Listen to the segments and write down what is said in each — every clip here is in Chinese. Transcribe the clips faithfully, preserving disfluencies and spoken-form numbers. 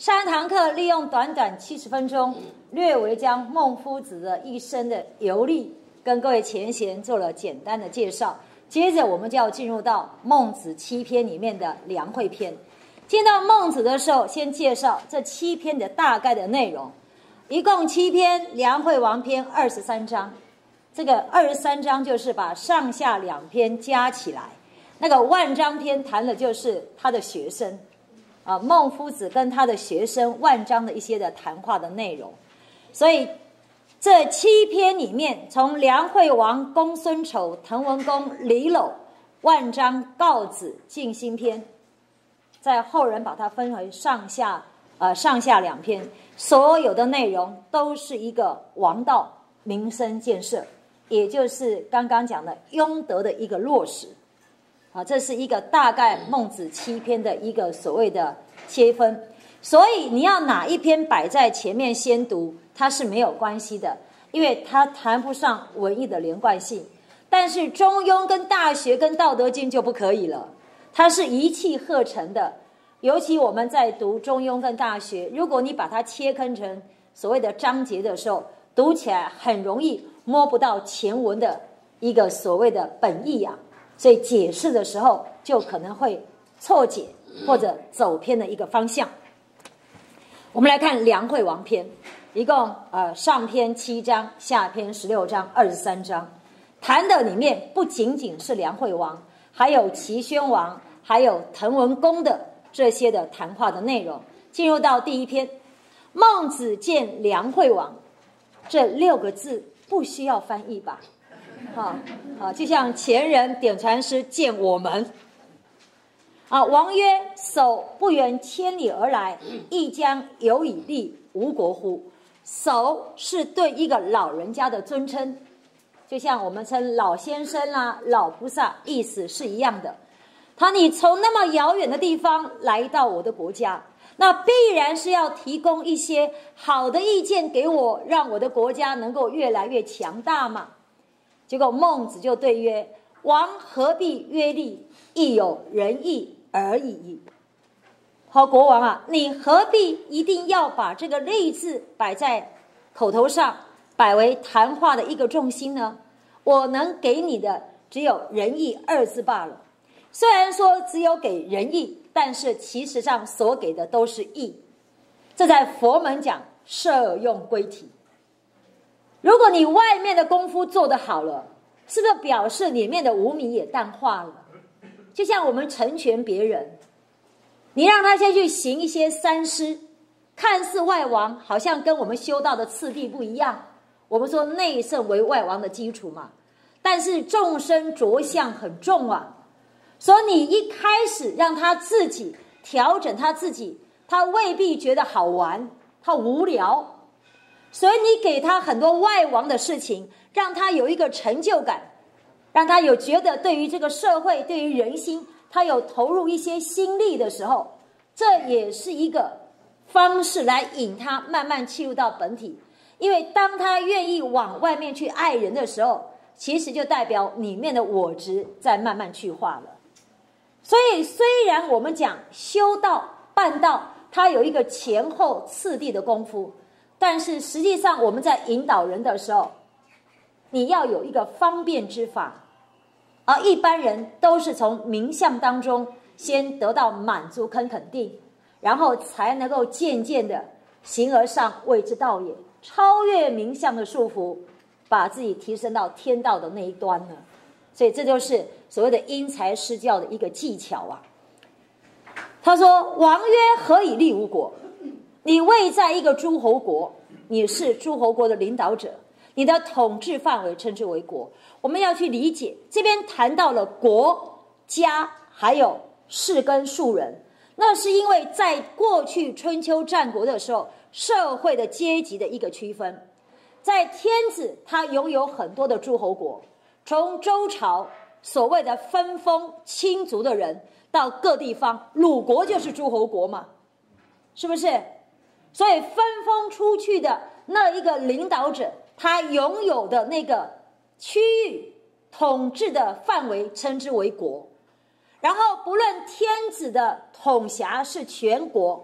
上一堂课利用短短七十分钟，略微将孟夫子的一生的游历跟各位前贤做了简单的介绍。接着我们就要进入到孟子七篇里面的梁惠篇。见到孟子的时候，先介绍这七篇的大概的内容，一共七篇，梁惠王篇二十三章。这个二十三章就是把上下两篇加起来。那个万章篇谈的就是他的学生。啊，孟夫子跟他的学生万章的一些的谈话的内容，所以这七篇里面，从梁惠王、公孙丑、滕文公、李篓、万章、告子、尽心篇，在后人把它分为上下呃上下两篇，所有的内容都是一个王道民生建设，也就是刚刚讲的雍德的一个落实。啊，这是一个大概孟子七篇的一个所谓的切分，所以你要哪一篇摆在前面先读，它是没有关系的，因为它谈不上文艺的连贯性。但是中庸跟大学跟道德经就不可以了，它是一气呵成的。尤其我们在读中庸跟大学，如果你把它切分成所谓的章节的时候，读起来很容易摸不到前文的一个所谓的本意啊。所以解释的时候就可能会错解或者走偏的一个方向。我们来看梁惠王篇，一共呃上篇七章，下篇十六章，二十三章，谈的里面不仅仅是梁惠王，还有齐宣王，还有滕文公的这些的谈话的内容。进入到第一篇，孟子见梁惠王，这六个字不需要翻译吧？啊啊，就像前人点传师见我们啊，王曰：“叟不远千里而来，亦将有以立吴国乎？”叟是对一个老人家的尊称，就像我们称老先生啦、啊、老菩萨，意思是一样的。他你从那么遥远的地方来到我的国家，那必然是要提供一些好的意见给我，让我的国家能够越来越强大嘛。结果孟子就对曰：“王何必约立？亦有仁义而已。”好，国王啊，你何必一定要把这个立字摆在口头上，摆为谈话的一个重心呢？我能给你的只有仁义二字罢了。虽然说只有给仁义，但是其实上所给的都是义。这在佛门讲摄用归体。如果你外面的功夫做得好了，是不是表示里面的无名也淡化了？就像我们成全别人，你让他先去行一些三施，看似外王，好像跟我们修道的次第不一样。我们说内圣为外王的基础嘛，但是众生着相很重啊，所以你一开始让他自己调整他自己，他未必觉得好玩，他无聊。所以你给他很多外王的事情，让他有一个成就感，让他有觉得对于这个社会，对于人心，他有投入一些心力的时候，这也是一个方式来引他慢慢切入到本体。因为当他愿意往外面去爱人的时候，其实就代表里面的我执在慢慢去化了。所以虽然我们讲修道办道，它有一个前后次第的功夫，但是实际上我们在引导人的时候，你要有一个方便之法，而一般人都是从名相当中先得到满足跟肯定，然后才能够渐渐的形而上谓之道也，超越名相的束缚，把自己提升到天道的那一端呢。所以这就是所谓的因材施教的一个技巧啊。他说：“王曰：何以立吴国？”你位在一个诸侯国，你是诸侯国的领导者，你的统治范围称之为国。我们要去理解，这边谈到了国家还有士跟庶人，那是因为在过去春秋战国的时候，社会的阶级的一个区分。在天子他拥有很多的诸侯国，从周朝所谓的分封亲族的人到各地方，鲁国就是诸侯国嘛，是不是？所以分封出去的那一个领导者，他拥有的那个区域统治的范围称之为国。然后不论天子的统辖是全国，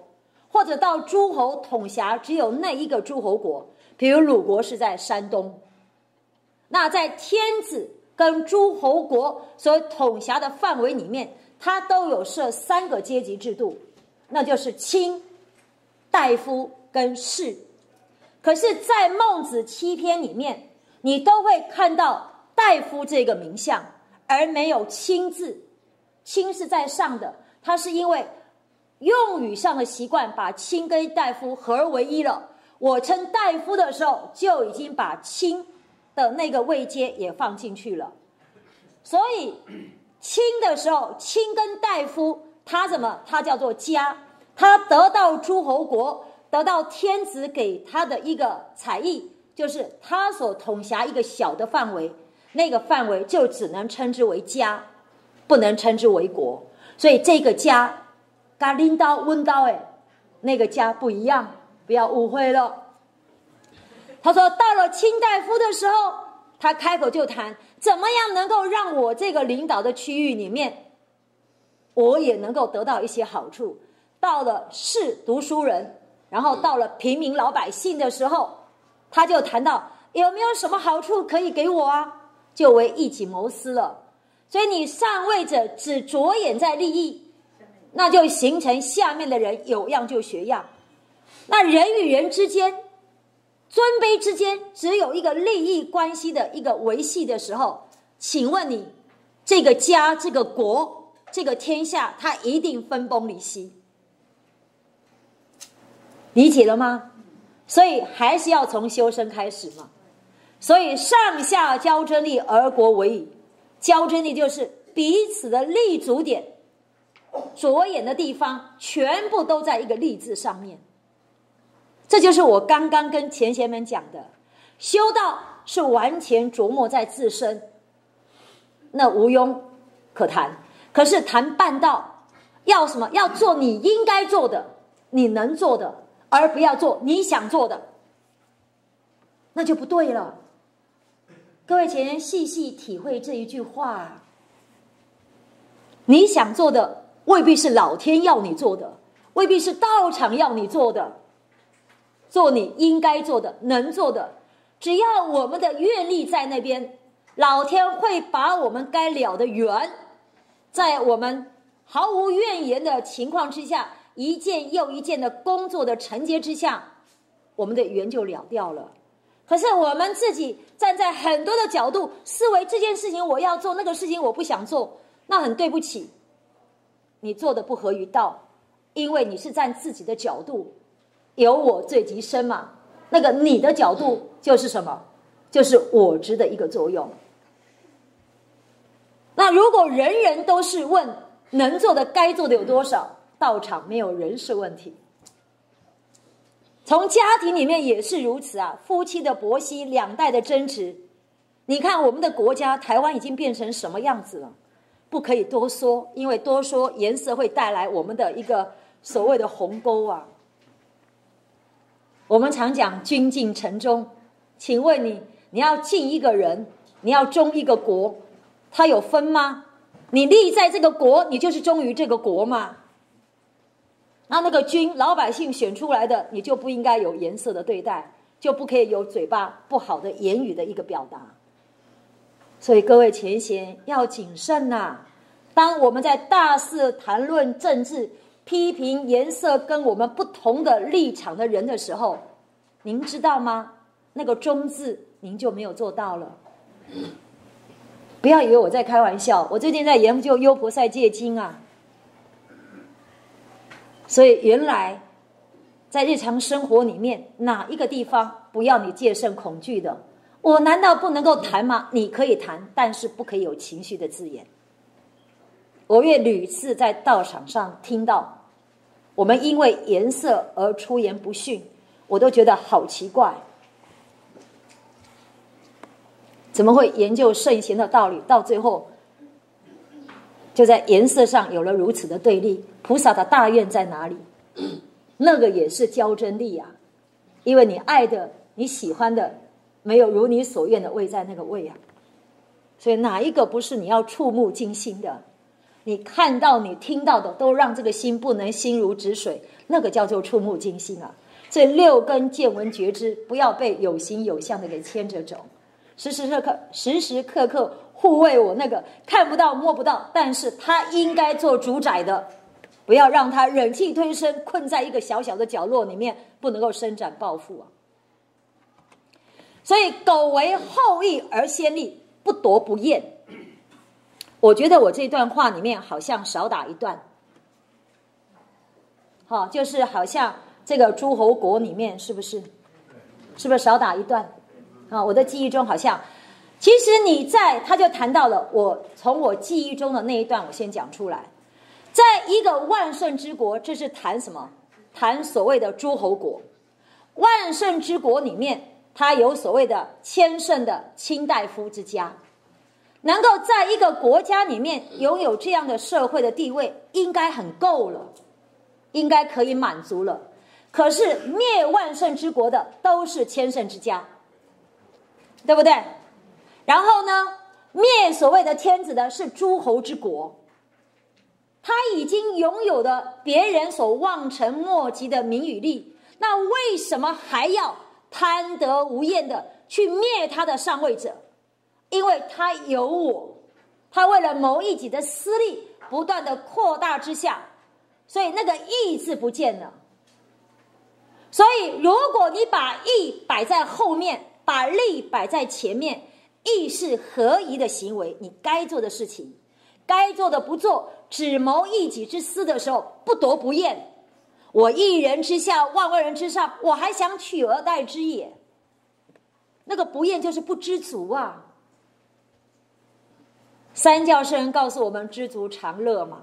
或者到诸侯统辖只有那一个诸侯国，比如鲁国是在山东，那在天子跟诸侯国所统辖的范围里面，它都有设三个阶级制度，那就是卿、大夫跟士。可是在孟子七篇里面，你都会看到大夫这个名相，而没有卿字。卿是在上的，它是因为用语上的习惯把卿跟大夫合而为一了。我称大夫的时候，就已经把卿的那个位阶也放进去了。所以卿的时候，卿跟大夫他怎么？他叫做家，他得到诸侯国，得到天子给他的一个采邑，就是他所统辖一个小的范围，那个范围就只能称之为家，不能称之为国。所以这个家跟拎刀温刀哎，那个家不一样，不要误会了。他说到了卿大夫的时候，他开口就谈怎么样能够让我这个领导的区域里面，我也能够得到一些好处。到了士读书人，然后到了平民老百姓的时候，他就谈到有没有什么好处可以给我啊，就为一己谋私了。所以你上位者只着眼在利益，那就形成下面的人有样就学样。那人与人之间，尊卑之间，只有一个利益关系的一个维系的时候，请问你这个家、这个国、这个天下，它一定分崩离析，理解了吗？所以还是要从修身开始嘛。所以上下交争利，而国为矣。交争利就是彼此的立足点、着眼的地方，全部都在一个利字上面。这就是我刚刚跟前贤们讲的，修道是完全琢磨在自身，那无庸可谈。可是谈办道，要什么？要做你应该做的，你能做的，而不要做你想做的，那就不对了。各位前贤细细体会这一句话，你想做的未必是老天要你做的，未必是道场要你做的，做你应该做的，能做的，只要我们的愿力在那边，老天会把我们该了的缘，在我们毫无怨言的情况之下，一件又一件的工作的承接之下，我们的缘就了掉了。可是我们自己站在很多的角度思维，这件事情我要做，那个事情我不想做，那很对不起，你做的不合于道，因为你是站自己的角度，有我最极深嘛，那个你的角度就是什么？就是我执的一个作用。那如果人人都是问能做的该做的有多少，道场没有人事问题。从家庭里面也是如此啊，夫妻的婆媳，两代的争执，你看我们的国家台湾已经变成什么样子了？不可以多说，因为多说颜色会带来我们的一个所谓的鸿沟啊。我们常讲君敬臣忠，请问你你要敬一个人，你要忠一个国，它有分吗？你立在这个国，你就是忠于这个国嘛。那那个君老百姓选出来的，你就不应该有颜色的对待，就不可以有嘴巴不好的言语的一个表达。所以各位前贤要谨慎啊，当我们在大肆谈论政治，批评颜色跟我们不同的立场的人的时候，您知道吗？那个忠字您就没有做到了。不要以为我在开玩笑，我最近在研究《优婆塞戒经》啊。所以原来在日常生活里面，哪一个地方不要你戒慎恐惧的？我难道不能够谈吗？你可以谈，但是不可以有情绪的字眼。我也屡次在道场上听到我们因为颜色而出言不逊，我都觉得好奇怪，怎么会研究圣贤的道理，到最后就在颜色上有了如此的对立？菩萨的大愿在哪里？那个也是交真力啊，因为你爱的你喜欢的没有如你所愿的位在那个位啊。所以哪一个不是你要触目惊心的？ 你看到你听到的都让这个心不能心如止水，那个叫做触目惊心啊。这六根见闻觉知不要被有形有相的给牵着走，时时刻刻时时刻刻护卫我那个看不到摸不到，但是他应该做主宰的，不要让他忍气吞声，困在一个小小的角落里面，不能够伸展抱负啊。所以苟为后羿而先立，不夺不厌。我觉得我这段话里面好像少打一段，好、哦，就是好像这个诸侯国里面是不是是不是少打一段啊、哦？我的记忆中好像，其实你在他就谈到了，我从我记忆中的那一段我先讲出来，在一个万圣之国，这是谈什么？谈所谓的诸侯国。万圣之国里面，它有所谓的千乘的卿大夫之家，能够在一个国家里面拥有这样的社会的地位，应该很够了，应该可以满足了。可是灭万圣之国的都是千乘之家，对不对？然后呢，灭所谓的天子的是诸侯之国，他已经拥有了别人所望尘莫及的名与利，那为什么还要贪得无厌的去灭他的上位者？因为他有我，他为了谋一己的私利不断的扩大之下，所以那个义字不见了。所以如果你把义摆在后面，把利摆在前面，义是合宜的行为，你该做的事情，该做的不做，只谋一己之私的时候，不夺不厌。我一人之下，万万人之上，我还想取而代之也。那个不厌就是不知足啊。三教圣人告诉我们，知足常乐嘛。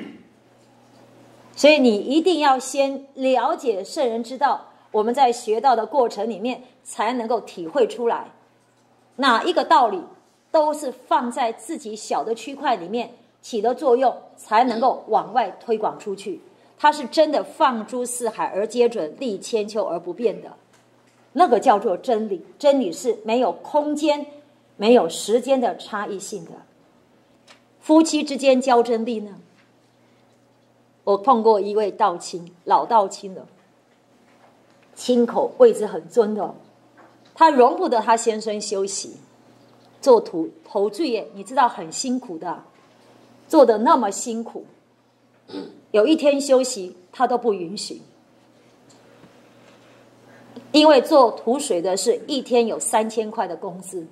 所以你一定要先了解圣人之道，我们在学道的过程里面才能够体会出来，哪一个道理都是放在自己小的区块里面起的作用，才能够往外推广出去。它是真的放诸四海而皆准，立千秋而不变的，那个叫做真理。真理是没有空间没有时间的差异性的。夫妻之间交真理呢，我碰过一位道亲，老道亲了，亲口位置很尊的，他容不得他先生休息，做土头罪业，你知道很辛苦的，做得那么辛苦，有一天休息他都不允许，因为做土水的是一天有三千块的工资，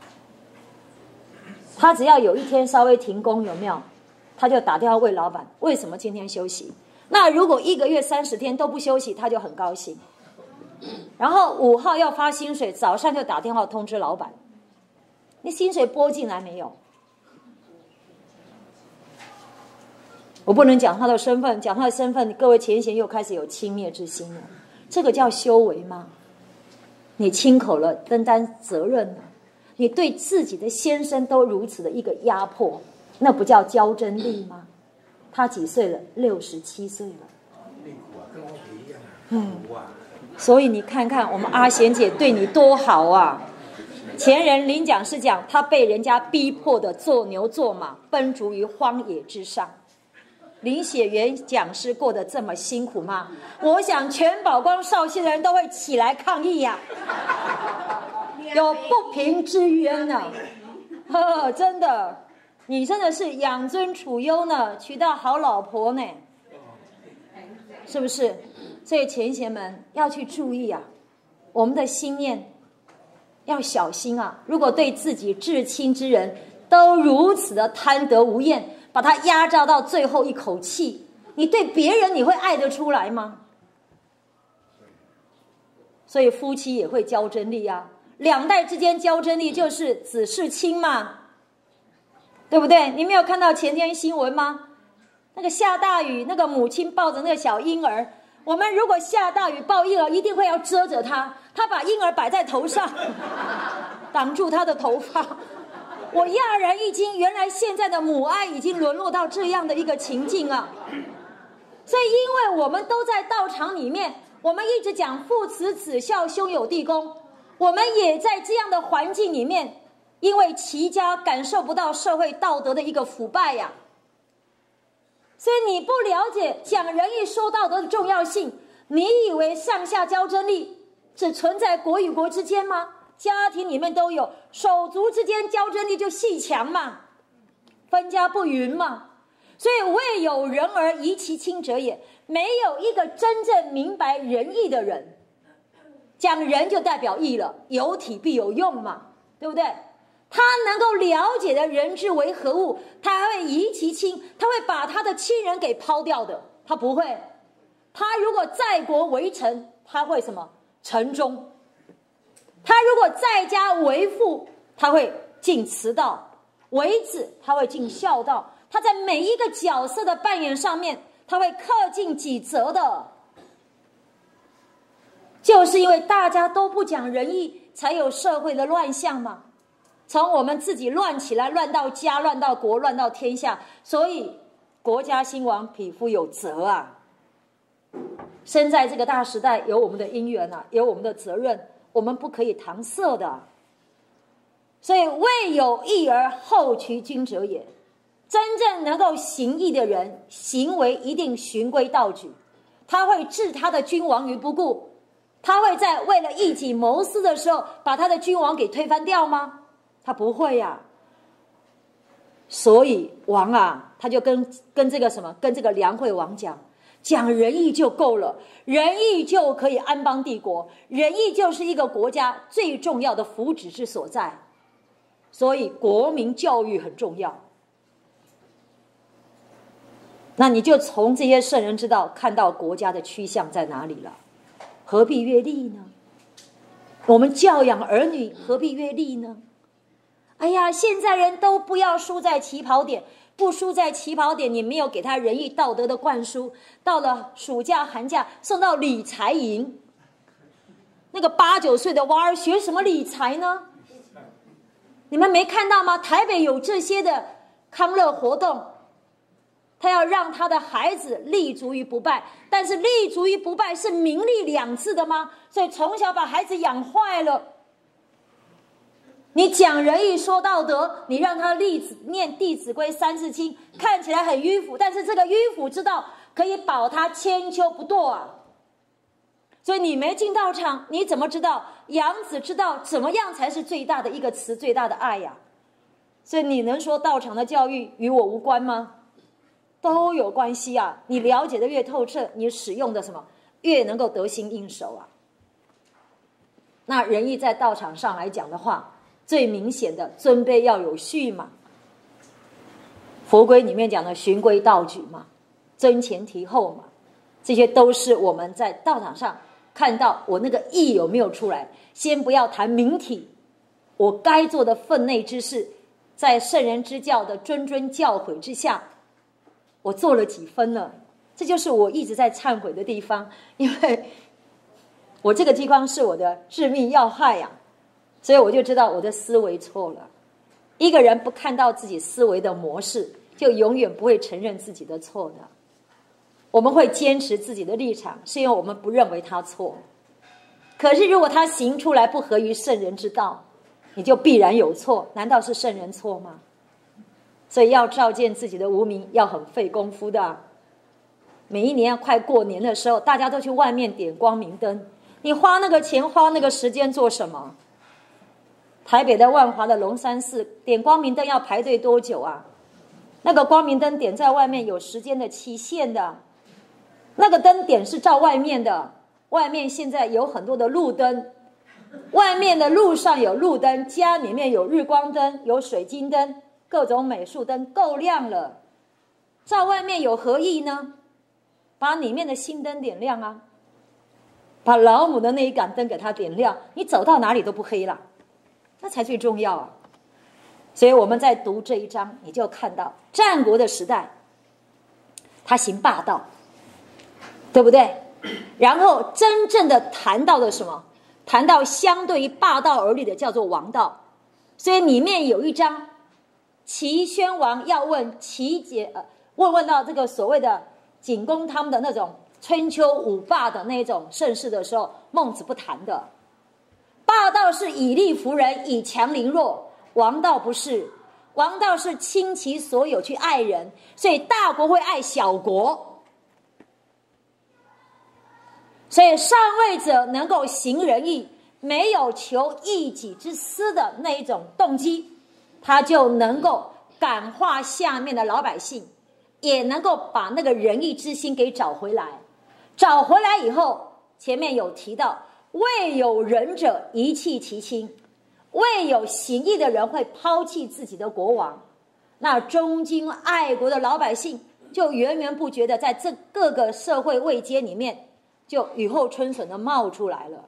他只要有一天稍微停工，有没有？他就打电话问老板，为什么今天休息？那如果一个月三十天都不休息，他就很高兴。然后五号要发薪水，早上就打电话通知老板，你薪水拨进来没有？我不能讲他的身份，讲他的身份，各位前贤又开始有轻蔑之心了。这个叫修为吗？你亲口了分担责任了，你对自己的先生都如此的一个压迫，那不叫交真力吗？他几岁了？六十七岁了。嗯，所以你看看我们阿贤姐对你多好啊！前人领讲是讲，他被人家逼迫的做牛做马，奔逐于荒野之上。林雪原讲师过得这么辛苦吗？我想全宝光绍兴的人都会起来抗议呀、啊，有不平之冤呢、啊。呵，真的，你真的是养尊处优呢，娶到好老婆呢，是不是？所以前贤们要去注意啊，我们的心念要小心啊。如果对自己至亲之人都如此的贪得无厌，把他压榨到最后一口气，你对别人你会爱得出来吗？所以夫妻也会交真力啊，两代之间交真力就是子世亲嘛，对不对？你没有看到前天新闻吗？那个下大雨，那个母亲抱着那个小婴儿，我们如果下大雨抱婴儿，一定会要遮着他，他把婴儿摆在头上，挡住他的头发。我讶然一惊，原来现在的母爱已经沦落到这样的一个情境啊！所以，因为我们都在道场里面，我们一直讲父慈子孝，兄友弟恭，我们也在这样的环境里面，因为齐家感受不到社会道德的一个腐败呀、啊， 所以你不了解讲仁义说道德的重要性，你以为上下交争力只存在国与国之间吗？家庭里面都有，手足之间交争力就细强嘛，分家不匀嘛。所以未有仁而疑其亲者也，没有一个真正明白仁义的人。讲仁就代表义了，有体必有用嘛，对不对？他能够了解的人之为何物，他还会疑其亲，他会把他的亲人给抛掉的，他不会。他如果在国为臣，他会什么？臣忠。他如果在家为父，他会尽慈道；为子，他会尽孝道。他在每一个角色的扮演上面，他会恪尽己责的。就是因为大家都不讲仁义，才有社会的乱象嘛。从我们自己乱起来，乱到家，乱到国，乱到天下，所以国家兴亡，匹夫有责啊。生在这个大时代，有我们的因缘啊，有我们的责任，我们不可以搪塞的。所以未有义而后取君者也。真正能够行义的人，行为一定循规蹈矩，他会置他的君王于不顾，他会在为了一己谋私的时候，把他的君王给推翻掉吗？他不会呀、啊。所以王啊，他就跟跟这个什么，跟这个梁惠王讲，讲仁义就够了，仁义就可以安邦帝国，仁义就是一个国家最重要的福祉之所在。所以国民教育很重要。那你就从这些圣人之道看到国家的趋向在哪里了，何必越力呢？我们教养儿女何必越力呢？哎呀，现在人都不要输在起跑点，不输在起跑点，你没有给他仁义道德的灌输，到了暑假寒假送到理财营，那个八九岁的娃儿学什么理财呢？你们没看到吗？台北有这些的康乐活动，他要让他的孩子立足于不败，但是立足于不败是名利两字的吗？所以从小把孩子养坏了。你讲仁义说道德，你让他立念弟子规三字经，看起来很迂腐，但是这个迂腐之道可以保他千秋不堕啊。所以你没进道场，你怎么知道养子之道怎么样才是最大的一个词，最大的爱呀？所以你能说道场的教育与我无关吗？都有关系啊！你了解的越透彻，你使用的什么越能够得心应手啊。那仁义在道场上来讲的话，最明显的尊卑要有序嘛，佛规里面讲的循规蹈矩嘛，尊前提后嘛，这些都是我们在道场上看到我那个义有没有出来。先不要谈名体，我该做的分内之事，在圣人之教的谆谆教诲之下，我做了几分了。这就是我一直在忏悔的地方，因为我这个地方是我的致命要害呀、啊，所以我就知道我的思维错了。一个人不看到自己思维的模式，就永远不会承认自己的错的。我们会坚持自己的立场，是因为我们不认为他错。可是如果他行出来不合于圣人之道，你就必然有错。难道是圣人错吗？所以要照见自己的无明，要很费功夫的。每一年要快过年的时候，大家都去外面点光明灯，你花那个钱花那个时间做什么？台北的万华的龙山寺点光明灯要排队多久啊？那个光明灯点在外面有时间的期限的，那个灯点是照外面的，外面现在有很多的路灯，外面的路上有路灯，家里面有日光灯，有水晶灯，各种美术灯，够亮了。照外面有何意呢？把里面的心灯点亮啊，把老母的那一杆灯给它点亮，你走到哪里都不黑了，那才最重要啊。所以我们在读这一章，你就看到战国的时代他行霸道，对不对？然后真正的谈到的什么？谈到相对于霸道而立的叫做王道。所以里面有一章，齐宣王要问齐节呃，问问到这个所谓的景公他们的那种春秋五霸的那种盛世的时候，孟子不谈的。霸道是以力服人，以强凌弱，王道不是。 王道是倾其所有去爱人，所以大国会爱小国。所以上位者能够行仁义，没有求一己之私的那一种动机，他就能够感化下面的老百姓，也能够把那个仁义之心给找回来。找回来以后，前面有提到，未有仁者遗弃其亲，未有行义的人会抛弃自己的国王。那忠君爱国的老百姓就源源不绝的在这各个社会位阶里面就雨后春笋的冒出来了。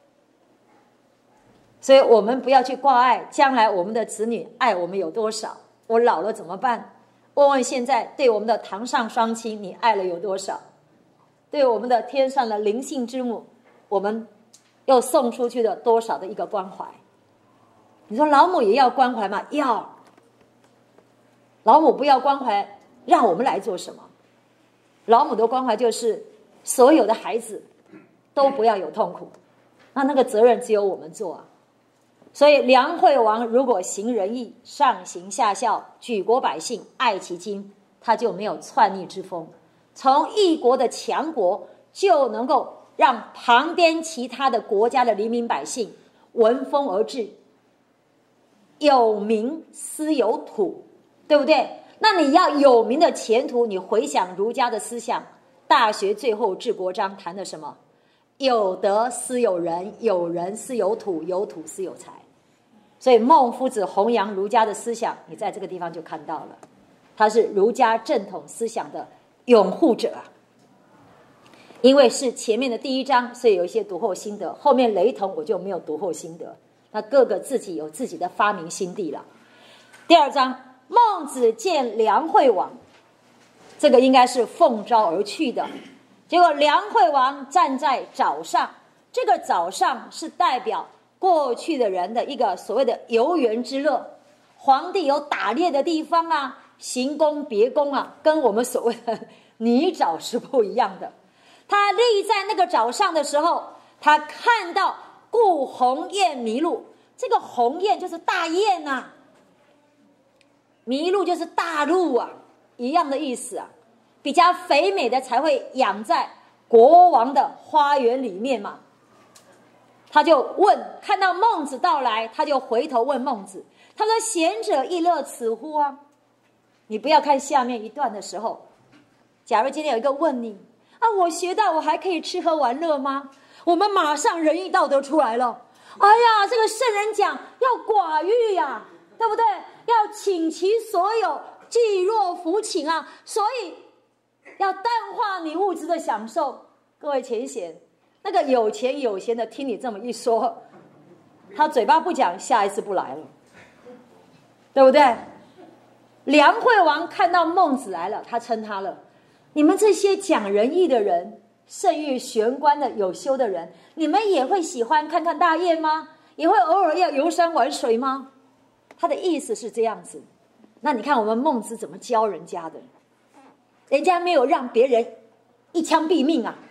所以我们不要去挂碍将来我们的子女爱我们有多少，我老了怎么办？问问现在对我们的堂上双亲你爱了有多少？对我们的天上的灵性之母，我们又送出去了多少的一个关怀？你说老母也要关怀吗？要。老母不要关怀，让我们来做什么？老母的关怀就是所有的孩子都不要有痛苦，那那个责任只有我们做啊。所以梁惠王如果行仁义，上行下效，举国百姓爱其亲，他就没有篡逆之风，从一国的强国就能够让旁边其他的国家的黎民百姓闻风而至，有名思有土，对不对？那你要有名的前途，你回想儒家的思想，大学最后治国章谈的什么？有德思有人，有人思有土，有土思有财。所以孟夫子弘扬儒家的思想，你在这个地方就看到了，他是儒家正统思想的拥护者啊。因为是前面的第一章，所以有一些读后心得，后面雷同我就没有读后心得，那各个自己有自己的发明心地了。第二章，孟子见梁惠王，这个应该是奉召而去的。结果梁惠王站在早上，这个早上是代表过去的人的一个所谓的游园之乐，皇帝有打猎的地方啊，行宫别宫啊，跟我们所谓的泥沼是不一样的。他立在那个早上的时候，他看到故鸿雁麋鹿，这个鸿雁就是大雁啊，麋鹿就是大鹿啊，一样的意思啊，比较肥美的才会养在国王的花园里面嘛。他就问，看到孟子到来，他就回头问孟子，他说贤者亦乐此乎啊。你不要看下面一段的时候，假如今天有一个问你啊，我学到我还可以吃喝玩乐吗？我们马上仁义道德出来了。哎呀，这个圣人讲要寡欲呀、啊，对不对？要倾其所有，济弱扶倾啊，所以要淡化你物质的享受。各位前贤，那个有钱有闲的听你这么一说，他嘴巴不讲，下一次不来了，对不对？梁惠王看到孟子来了，他称他了，你们这些讲仁义的人，圣域玄关的有修的人，你们也会喜欢看看大雁吗？也会偶尔要游山玩水吗？他的意思是这样子。那你看我们孟子怎么教人家的？人家没有让别人一枪毙命啊。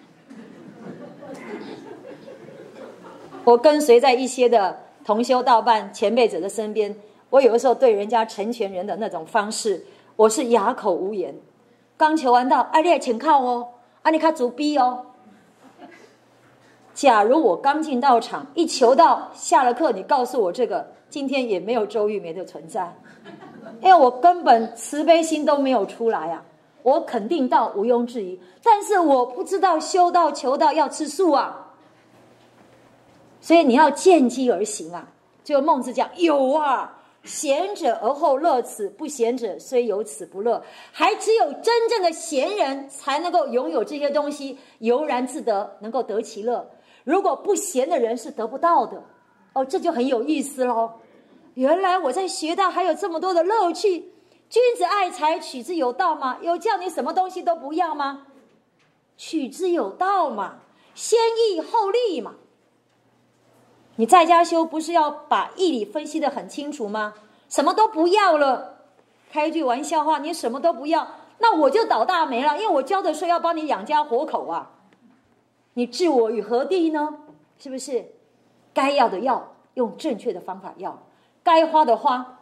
我跟随在一些的同修道伴前辈者的身边，我有的时候对人家成全人的那种方式，我是哑口无言。刚求完道，哎，你也请靠哦，啊，你看足逼哦。假如我刚进道场，一求道，下了课你告诉我这个，今天也没有周玉梅的存在，因为我根本慈悲心都没有出来啊。我肯定道毋庸置疑，但是我不知道修道求道要吃素啊。所以你要见机而行啊。就孟子讲有啊，贤者而后乐此，不贤者虽有此不乐。还只有真正的贤人才能够拥有这些东西，悠然自得，能够得其乐。如果不贤的人是得不到的。哦，这就很有意思咯。原来我在学到还有这么多的乐趣。君子爱财，取之有道吗？有叫你什么东西都不要吗？取之有道嘛，先义后利嘛。你在家修不是要把义理分析得很清楚吗？什么都不要了，开一句玩笑话，你什么都不要，那我就倒大霉了，因为我教的时候要帮你养家活口啊，你置我于何地呢？是不是？该要的要，用正确的方法要，该花的花，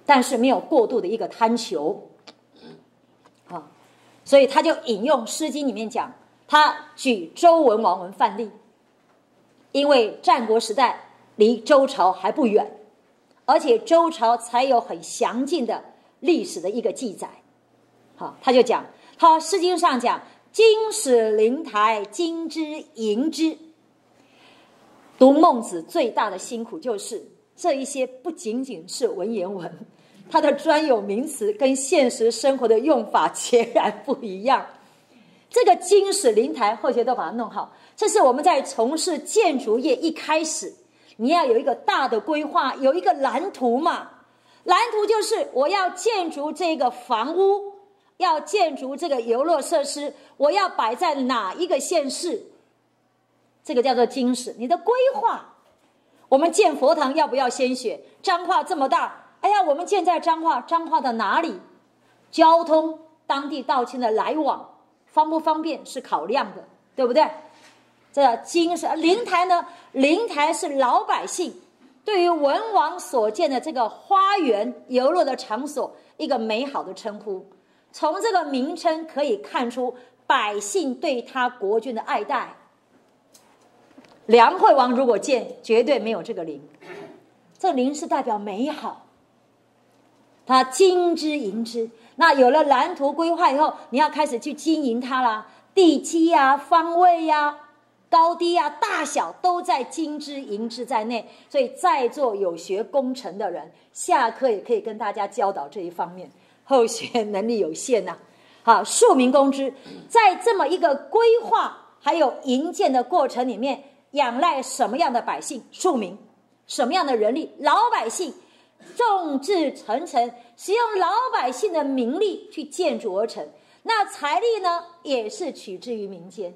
但是没有过度的一个贪求。好，所以他就引用《诗经》里面讲，他举周文王为范例，因为战国时代离周朝还不远，而且周朝才有很详尽的历史的一个记载。好，他就讲，他《诗经》上讲，经史灵台，经之营之。读孟子最大的辛苦就是这一些不仅仅是文言文，它的专有名词跟现实生活的用法截然不一样。这个经史灵台后学都把它弄好，这是我们在从事建筑业一开始你要有一个大的规划，有一个蓝图嘛。蓝图就是我要建筑这个房屋，要建筑这个游乐设施，我要摆在哪一个县市，这个叫做经史，你的规划。我们建佛堂要不要先选？彰化这么大，哎呀，我们建在彰化，彰化的哪里？交通当地道亲的来往方不方便是考量的，对不对？这经史灵台呢？灵台是老百姓对于文王所建的这个花园游乐的场所一个美好的称呼。从这个名称可以看出百姓对他国君的爱戴。梁惠王如果建，绝对没有这个灵，这灵是代表美好，他经之营之。那有了蓝图规划以后，你要开始去经营它啦，地基啊、方位啊、高低啊、大小都在经之营之在内。所以在座有学工程的人，下课也可以跟大家教导这一方面，后学能力有限呐、啊。好，庶民公之，在这么一个规划还有营建的过程里面，仰赖什么样的百姓？庶民。什么样的人力？老百姓。众志成城，使用老百姓的名利去建筑而成。那财力呢，也是取之于民间。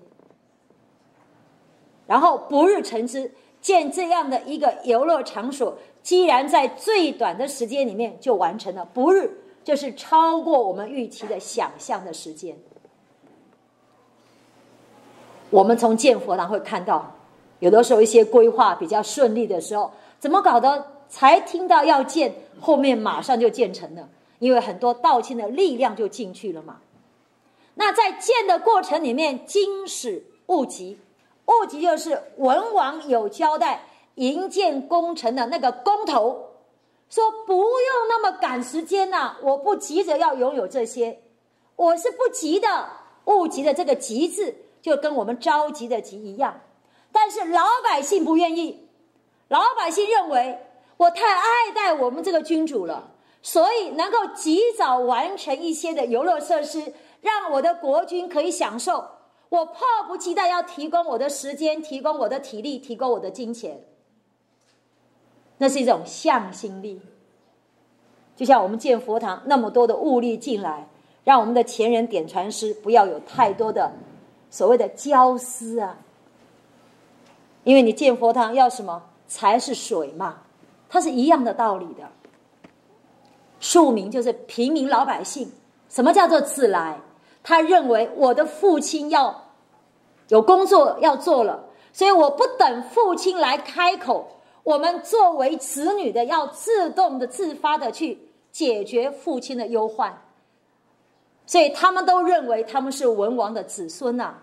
然后不日成之，建这样的一个游乐场所，既然在最短的时间里面就完成了，不日就是超过我们预期的想象的时间。我们从建佛堂会看到，有的时候一些规划比较顺利的时候，怎么搞的？才听到要建，后面马上就建成了，因为很多道亲的力量就进去了嘛。那在建的过程里面，经史务集，务集就是文王有交代营建工程的那个工头，说不用那么赶时间啊，我不急着要拥有这些，我是不急的。务集的这个急字就跟我们着急的急一样，但是老百姓不愿意，老百姓认为我太爱戴我们这个君主了，所以能够及早完成一些的游乐设施，让我的国君可以享受，我迫不及待要提供我的时间，提供我的体力，提供我的金钱。那是一种向心力。就像我们建佛堂那么多的物力进来，让我们的前人点传师不要有太多的所谓的骄私啊，因为你建佛堂要什么？财是水嘛，它是一样的道理的。庶民就是平民老百姓。什么叫做自来？他认为我的父亲要有工作要做了，所以我不等父亲来开口，我们作为子女的要自动的自发的去解决父亲的忧患。所以他们都认为他们是文王的子孙啊，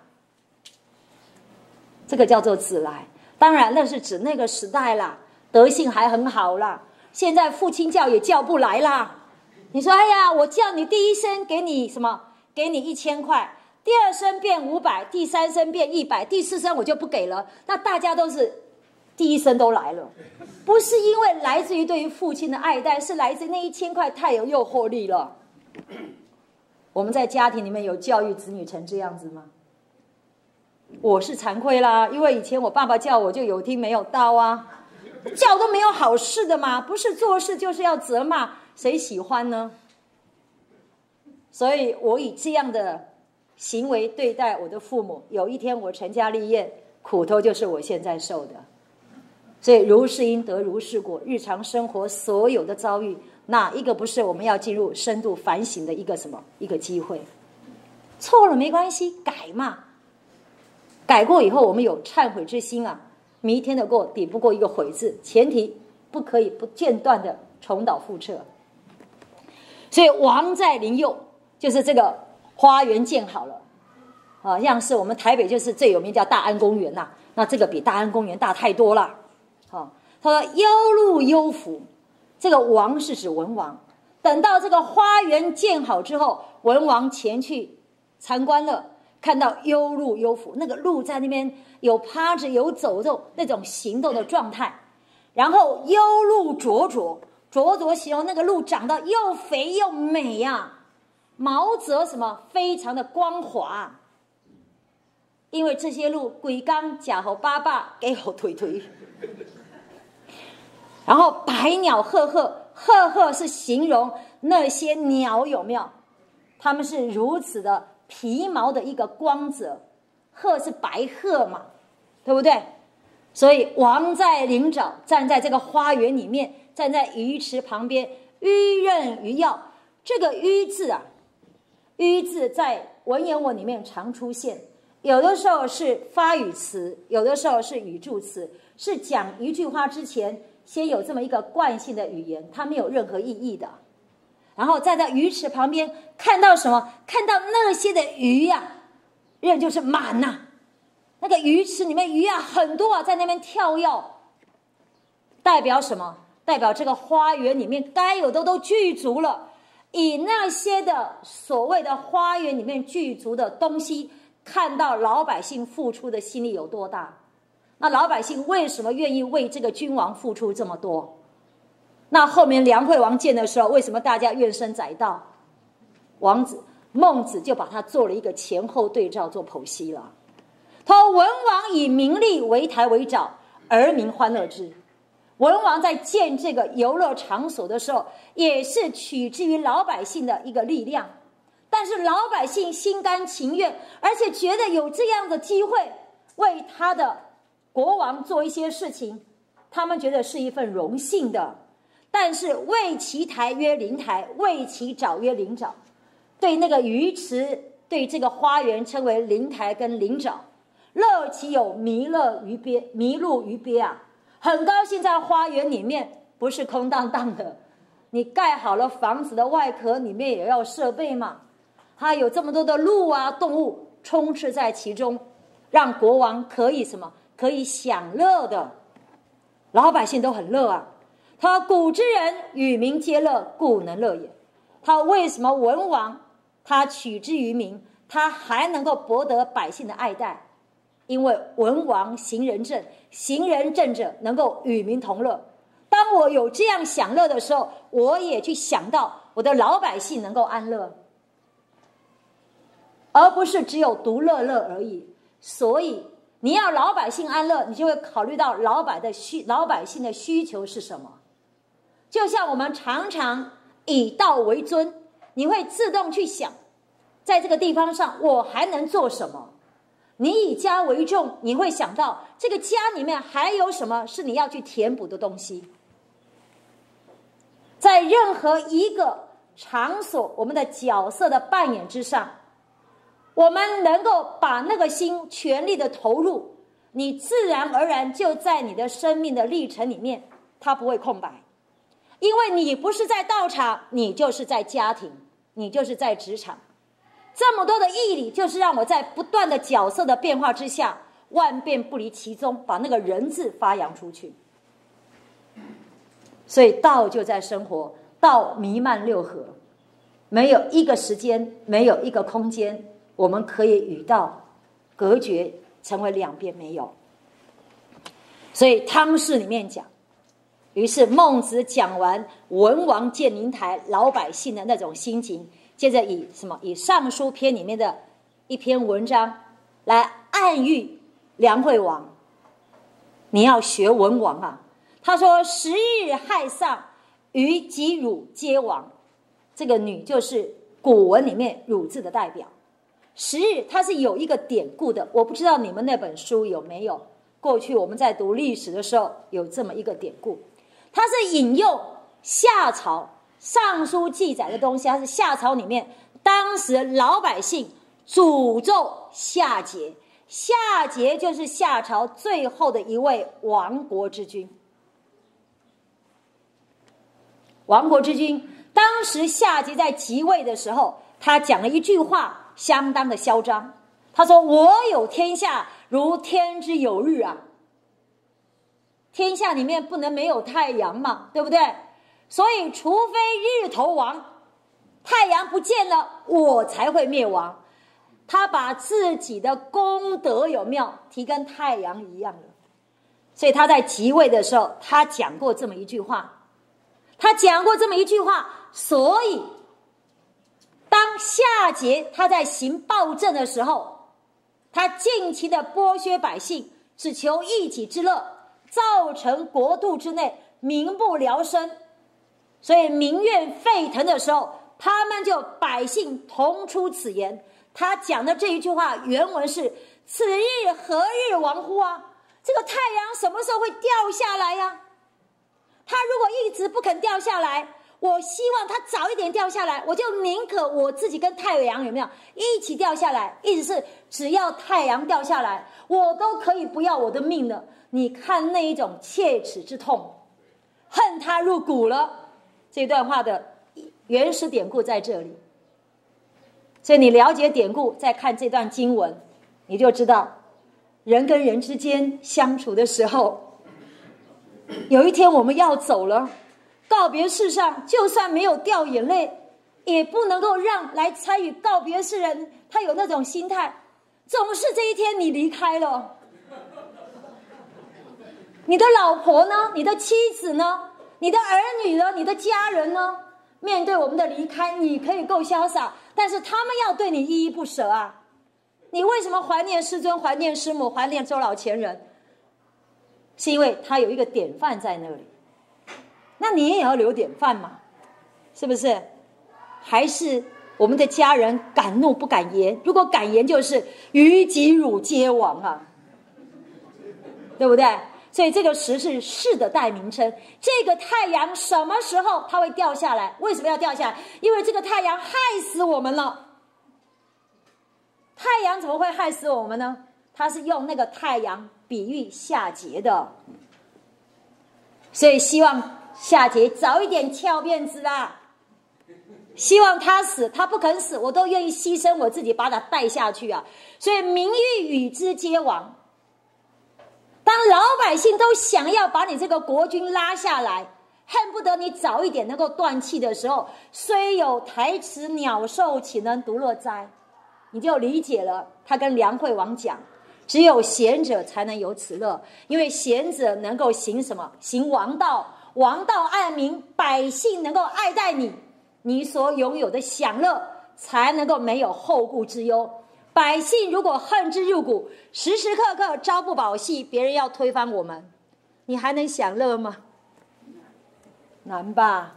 这个叫做自来。当然那是指那个时代啦，德性还很好啦，现在父亲叫也叫不来啦。你说哎呀，我叫你第一声给你什么？给你一千块，第二声变五百，第三声变一百，第四声我就不给了。那大家都是第一声都来了，不是因为来自于对于父亲的爱戴，是来自于那一千块太有诱惑力了。我们在家庭里面有教育子女成这样子吗？我是惭愧啦，因为以前我爸爸叫我就有听没有到啊，叫都没有好事的嘛，不是做事就是要责骂，谁喜欢呢？所以我以这样的行为对待我的父母，有一天我成家立业，苦头就是我现在受的。所以如是因得如是果，日常生活所有的遭遇，哪一个不是我们要进入深度反省的一个什么一个机会？错了没关系，改嘛。改过以后，我们有忏悔之心啊，弥天的过抵不过一个悔字，前提不可以不间断的重蹈覆辙。 所以王在灵佑就是这个花园建好了，啊，像是我们台北就是最有名叫大安公园呐、啊，那这个比大安公园大太多了。啊，他说幽路幽府，这个王是指文王。等到这个花园建好之后，文王前去参观了，看到幽路幽府，那个鹿在那边有趴着有走动那种行动的状态，然后幽鹿灼灼，灼灼形容那个鹿长得又肥又美呀、啊，毛泽什么非常的光滑，因为这些鹿鬼刚假猴巴巴给猴腿腿，然后百鸟赫赫。赫赫是形容那些鸟有没有？它们是如此的皮毛的一个光泽，鹤是白鹤嘛，对不对？所以王在灵沼，站在这个花园里面，站在鱼池旁边，鱼刃鱼药。这个鱼字啊，鱼字在文言文里面常出现，有的时候是发语词，有的时候是语助词，是讲一句话之前先有这么一个惯性的语言，它没有任何意义的。然后再在鱼池旁边看到什么？看到那些的鱼呀、啊，人就是满呐、啊。那个鱼池里面鱼啊很多啊，在那边跳跃，代表什么？代表这个花园里面该有的都具足了。以那些的所谓的花园里面具足的东西，看到老百姓付出的心力有多大。那老百姓为什么愿意为这个君王付出这么多？那后面梁惠王建的时候，为什么大家怨声载道？王子孟子就把他做了一个前后对照做剖析了。他说文王以名利为台为沼，而民欢乐之。文王在建这个游乐场所的时候，也是取之于老百姓的一个力量，但是老百姓心甘情愿，而且觉得有这样的机会为他的国王做一些事情，他们觉得是一份荣幸的。但是为其台曰灵台，为其沼曰灵沼，对那个鱼池，对这个花园称为灵台跟灵沼。乐其有弥勒于鳖，麋鹿于鳖啊，很高兴在花园里面不是空荡荡的，你盖好了房子的外壳里面也要设备嘛，它有这么多的鹿啊动物充斥在其中，让国王可以什么？可以享乐的，老百姓都很乐啊。他说古之人与民皆乐，故能乐也。他为什么文王他取之于民，他还能够博得百姓的爱戴？因为文王行仁政，行仁政者能够与民同乐。当我有这样享乐的时候，我也去想到我的老百姓能够安乐，而不是只有独乐乐而已。所以你要老百姓安乐，你就会考虑到老百的需老百姓的需求是什么。就像我们常常以道为尊，你会自动去想，在这个地方上我还能做什么？你以家为重，你会想到这个家里面还有什么是你要去填补的东西。在任何一个场所，我们的角色的扮演之上，我们能够把那个心全力的投入，你自然而然就在你的生命的历程里面，它不会空白。因为你不是在道场，你就是在家庭，你就是在职场。这么多的义理，就是让我在不断的角色的变化之下，万变不离其宗，把那个人字发扬出去。所以道就在生活，道弥漫六合，没有一个时间，没有一个空间，我们可以与道隔绝，成为两边没有。所以汤氏里面讲，于是孟子讲完文王建灵台老百姓的那种心情，接着以什么？以尚书篇里面的一篇文章来暗喻梁惠王，你要学文王啊。他说十日害丧，于及汝皆亡。这个女就是古文里面汝字的代表。十日它是有一个典故的，我不知道你们那本书有没有，过去我们在读历史的时候有这么一个典故，它是引用夏朝尚书记载的东西，它是夏朝里面当时老百姓诅咒夏桀，夏桀就是夏朝最后的一位亡国之君。亡国之君当时夏桀在即位的时候，他讲了一句话，相当的嚣张。他说：“我有天下，如天之有日啊！天下里面不能没有太阳嘛，对不对？所以，除非日头亡，太阳不见了，我才会灭亡。”他把自己的功德有没有提跟太阳一样的？所以他在即位的时候，他讲过这么一句话，他讲过这么一句话，所以当夏桀他在行暴政的时候，他尽情的剥削百姓，只求一己之乐，造成国度之内民不聊生，所以民怨沸腾的时候，他们就百姓同出此言。他讲的这一句话原文是：此日何日亡乎啊？这个太阳什么时候会掉下来呀？他如果一直不肯掉下来，我希望他早一点掉下来，我就宁可我自己跟太阳有没有一起掉下来，意思是只要太阳掉下来，我都可以不要我的命了。你看那一种切齿之痛，恨他入骨了。这段话的原始典故在这里，所以你了解典故，再看这段经文，你就知道人跟人之间相处的时候，有一天我们要走了，告别式上就算没有掉眼泪，也不能够让来参与告别式人他有那种心态，总是这一天你离开了，你的老婆呢？你的妻子呢？你的儿女呢？你的家人呢？面对我们的离开，你可以够潇洒，但是他们要对你依依不舍啊！你为什么怀念师尊、怀念师母、怀念周老前人？是因为他有一个典范在那里，那你也要留典范嘛，是不是？还是我们的家人敢怒不敢言？如果敢言，就是于己辱皆亡啊，对不对？所以这个时是世的代名称。这个太阳什么时候它会掉下来？为什么要掉下来？因为这个太阳害死我们了。太阳怎么会害死我们呢？它是用那个太阳比喻夏桀的，所以希望夏桀早一点翘辫子啦，希望他死，他不肯死，我都愿意牺牲我自己把他带下去啊！所以民欲与之皆亡。当老百姓都想要把你这个国君拉下来，恨不得你早一点能够断气的时候，虽有台池鸟兽，岂能独乐哉？你就理解了，他跟梁惠王讲，只有贤者才能有此乐，因为贤者能够行什么？行王道，王道爱民，百姓能够爱戴你，你所拥有的享乐才能够没有后顾之忧。百姓如果恨之入骨，时时刻刻朝不保夕，别人要推翻我们，你还能享乐吗？难吧？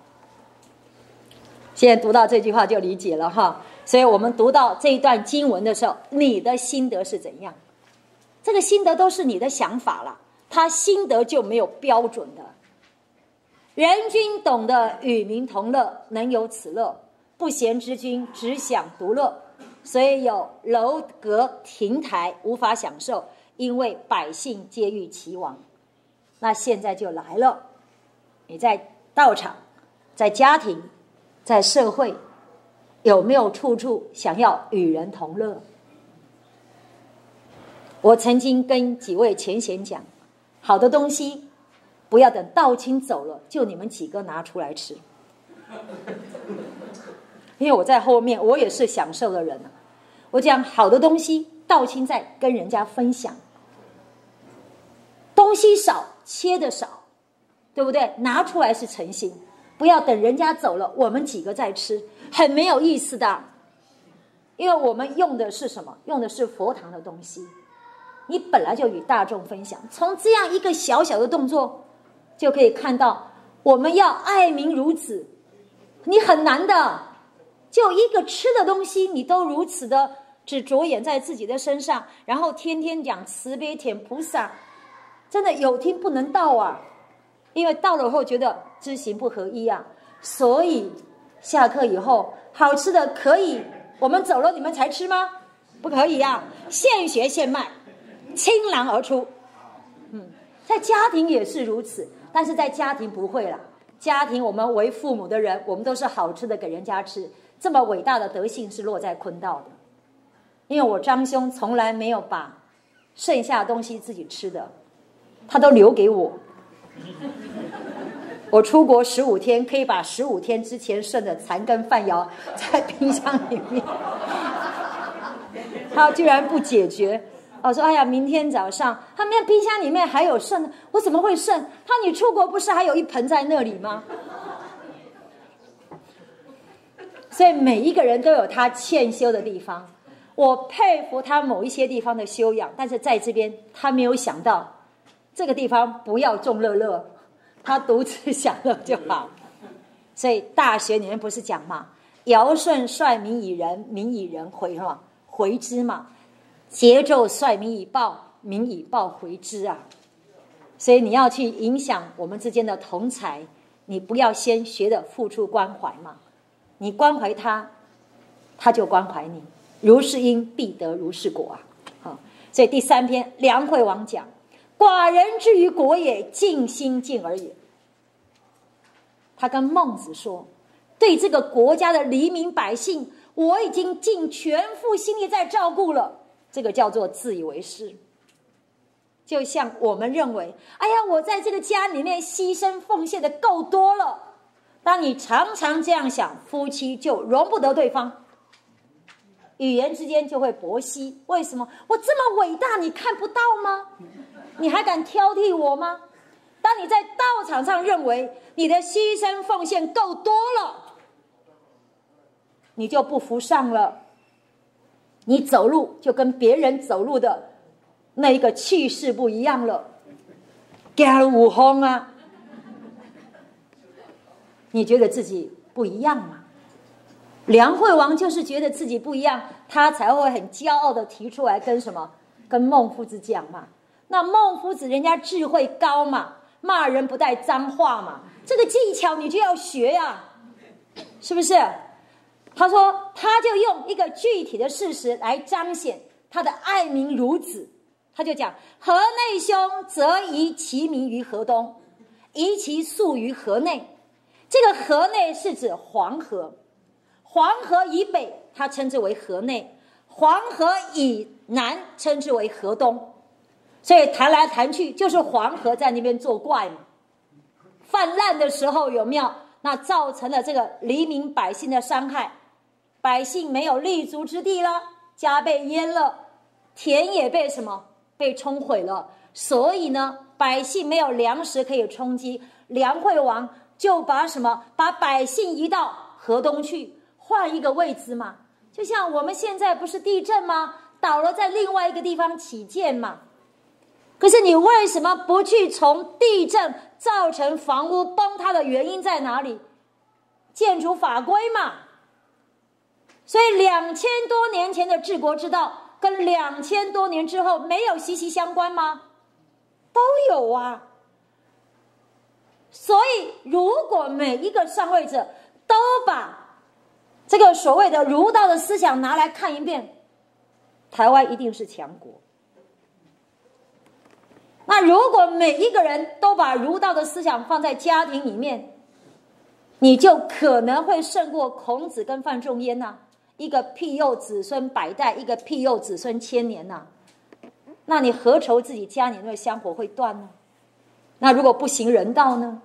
现在读到这句话就理解了哈。所以我们读到这一段经文的时候，你的心得是怎样？这个心得都是你的想法了，他心得就没有标准的。人君懂得与民同乐，能有此乐；不贤之君只想独乐，所以有楼阁亭台无法享受，因为百姓皆欲其亡。那现在就来了，你在道场，在家庭，在社会，有没有处处想要与人同乐？我曾经跟几位前贤讲，好的东西不要等道亲走了，就你们几个拿出来吃。因为我在后面，我也是享受的人啊。我讲好的东西，道亲在跟人家分享。东西少，切的少，对不对？拿出来是诚心，不要等人家走了，我们几个再吃，很没有意思的。因为我们用的是什么？用的是佛堂的东西。你本来就与大众分享，从这样一个小小的动作，就可以看到我们要爱民如子。你很难的，就一个吃的东西，你都如此的只着眼在自己的身上，然后天天讲慈悲舔菩萨，真的有听不能到啊！因为到了后觉得知行不合一啊，所以下课以后好吃的可以，我们走了你们才吃吗？不可以啊，现学现卖，倾囊而出。嗯，在家庭也是如此，但是在家庭不会啦， 家庭，我们为父母的人，我们都是好吃的给人家吃，这么伟大的德性是落在坤道的。因为我张兄从来没有把剩下的东西自己吃的，他都留给我。我出国十五天，可以把十五天之前剩的残羹饭肴在冰箱里面，他居然不解决。我说：“哎呀，明天早上他们冰箱里面还有剩的，我怎么会剩？”他说：“你出国不是还有一盆在那里吗？”所以每一个人都有他欠修的地方，我佩服他某一些地方的修养，但是在这边他没有想到这个地方不要众乐乐，他独自享乐就好。所以大学里面不是讲嘛，尧舜率民以仁，民以仁回嘛，回之嘛。桀纣率民以暴，民以暴回之啊！所以你要去影响我们之间的同侪，你不要先学着付出关怀嘛。你关怀他，他就关怀你。如是因必得如是果啊！好，所以第三篇梁惠王讲：寡人之于国也，尽心尽而也。他跟孟子说，对这个国家的黎民百姓，我已经尽全副心力在照顾了。这个叫做自以为是。就像我们认为，哎呀，我在这个家里面牺牲奉献的够多了。当你常常这样想，夫妻就容不得对方，语言之间就会薄息。为什么？我这么伟大，你看不到吗？你还敢挑剔我吗？当你在道场上认为你的牺牲奉献够多了，你就不服上了。你走路就跟别人走路的那一个气势不一样了，加五轰啊！你觉得自己不一样吗？梁惠王就是觉得自己不一样，他才会很骄傲的提出来跟什么？跟孟夫子讲嘛。那孟夫子人家智慧高嘛，骂人不带脏话嘛，这个技巧你就要学呀、啊，是不是？他说他就用一个具体的事实来彰显他的爱民如子。他就讲：河内兄则移其民于河东，移其粟于河内。这个河内是指黄河，黄河以北他称之为河内，黄河以南称之为河东。所以谈来谈去就是黄河在那边作怪嘛，泛滥的时候有没有？那造成了这个黎民百姓的伤害，百姓没有立足之地了，家被淹了，田也被什么？被冲毁了。所以呢，百姓没有粮食可以充饥，梁惠王就把什么？把百姓移到河东去，换一个位置嘛。就像我们现在不是地震吗？倒了在另外一个地方起建嘛。可是你为什么不去从地震造成房屋崩塌的原因在哪里？建筑法规嘛。所以两千多年前的治国之道跟两千多年之后没有息息相关吗？都有啊。所以如果每一个上位者都把这个所谓的儒道的思想拿来看一遍，台湾一定是强国。那如果每一个人都把儒道的思想放在家庭里面，你就可能会胜过孔子跟范仲淹呐、啊，一个庇佑子孙百代，一个庇佑子孙千年呐、啊。那你何愁自己家里那个香火会断呢？那如果不行人道呢？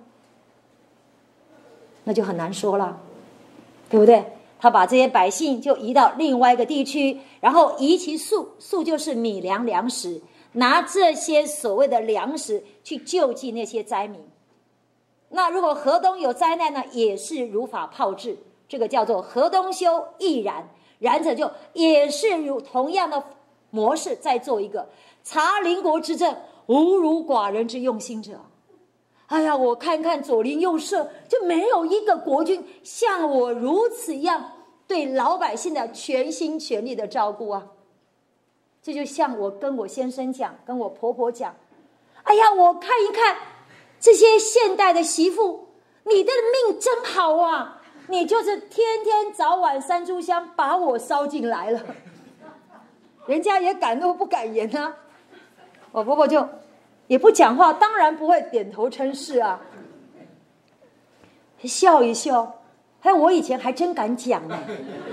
那就很难说了，对不对？他把这些百姓就移到另外一个地区，然后移其粟，粟就是米粮粮食，拿这些所谓的粮食去救济那些灾民。那如果河东有灾难呢，也是如法炮制，这个叫做河东修亦然，然者就也是如同样的模式在做一个察邻国之政，无如寡人之用心者。哎呀，我看看左邻右舍，就没有一个国君像我如此一样对老百姓的全心全力的照顾啊。这就像我跟我先生讲，跟我婆婆讲，哎呀，我看一看这些现代的媳妇，你的命真好啊，你就是天天早晚三炷香把我烧进来了。人家也敢怒不敢言啊。我婆婆就也不讲话，当然不会点头称是啊。 笑一笑。哎，我以前还真敢讲呢。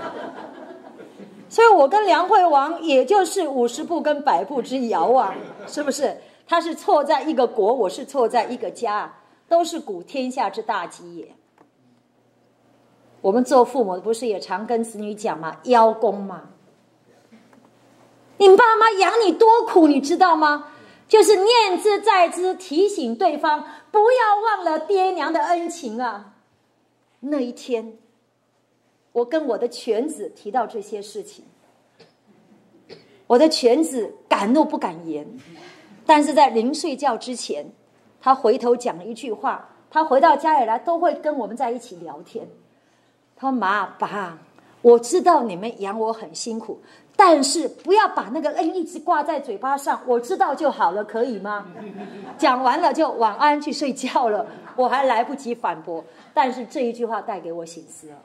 所以我跟梁惠王也就是五十步跟百步之遥啊，是不是？他是错在一个国，我是错在一个家，都是古天下之大吉也。我们做父母的不是也常跟子女讲吗？邀功嘛。你爸妈养你多苦，你知道吗？就是念之在之，提醒对方不要忘了爹娘的恩情啊。那一天，我跟我的犬子提到这些事情，我的犬子敢怒不敢言，但是在临睡觉之前，他回头讲了一句话。他回到家里来都会跟我们在一起聊天。他说：“妈爸，我知道你们养我很辛苦，但是不要把那个恩一直挂在嘴巴上，我知道就好了，可以吗？”讲完了就晚安去睡觉了，我还来不及反驳。但是这一句话带给我省思了。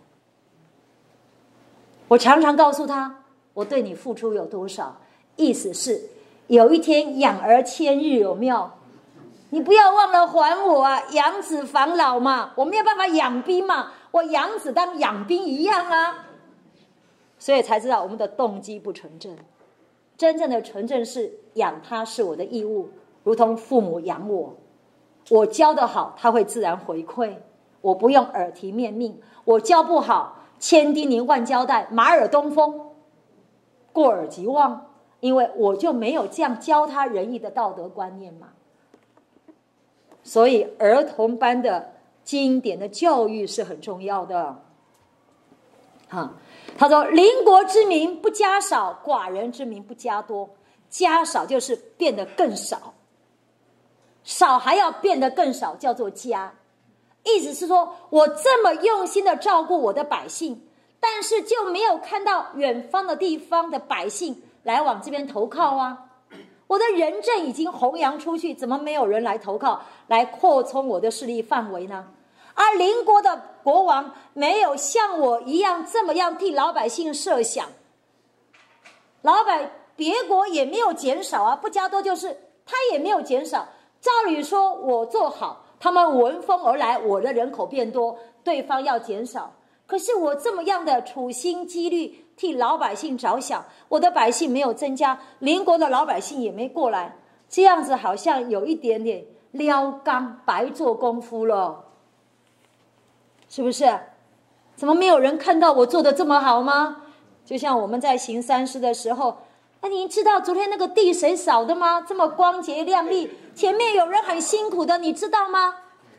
我常常告诉他，我对你付出有多少，意思是有一天养儿千日有没有？你不要忘了还我啊，养子防老嘛，我没有办法养兵嘛，我养子当养兵一样啊。所以才知道我们的动机不纯正，真正的纯正是养他是我的义务，如同父母养我，我教得好他会自然回馈，我不用耳提面命，我教不好千叮咛万交代，马耳东风，过耳即忘，因为我就没有这样教他仁义的道德观念嘛。所以儿童班的经典的教育是很重要的。哈，他说：“邻国之民不加少，寡人之民不加多。加少就是变得更少，少还要变得更少，叫做加。意思是说，我这么用心的照顾我的百姓，但是就没有看到远方的地方的百姓来往这边投靠啊。我的仁政已经弘扬出去，怎么没有人来投靠，来扩充我的势力范围呢？而邻国的国王没有像我一样这么样替老百姓设想，老百别国也没有减少啊，不加多就是他也没有减少。照理说我做好，他们闻风而来，我的人口变多，对方要减少。可是我这么样的处心积虑替老百姓着想，我的百姓没有增加，邻国的老百姓也没过来，这样子好像有一点点撩缸，白做功夫了，是不是？怎么没有人看到我做的这么好吗？就像我们在行三师的时候，那你知道昨天那个地谁扫的吗？这么光洁亮丽，前面有人很辛苦的，你知道吗？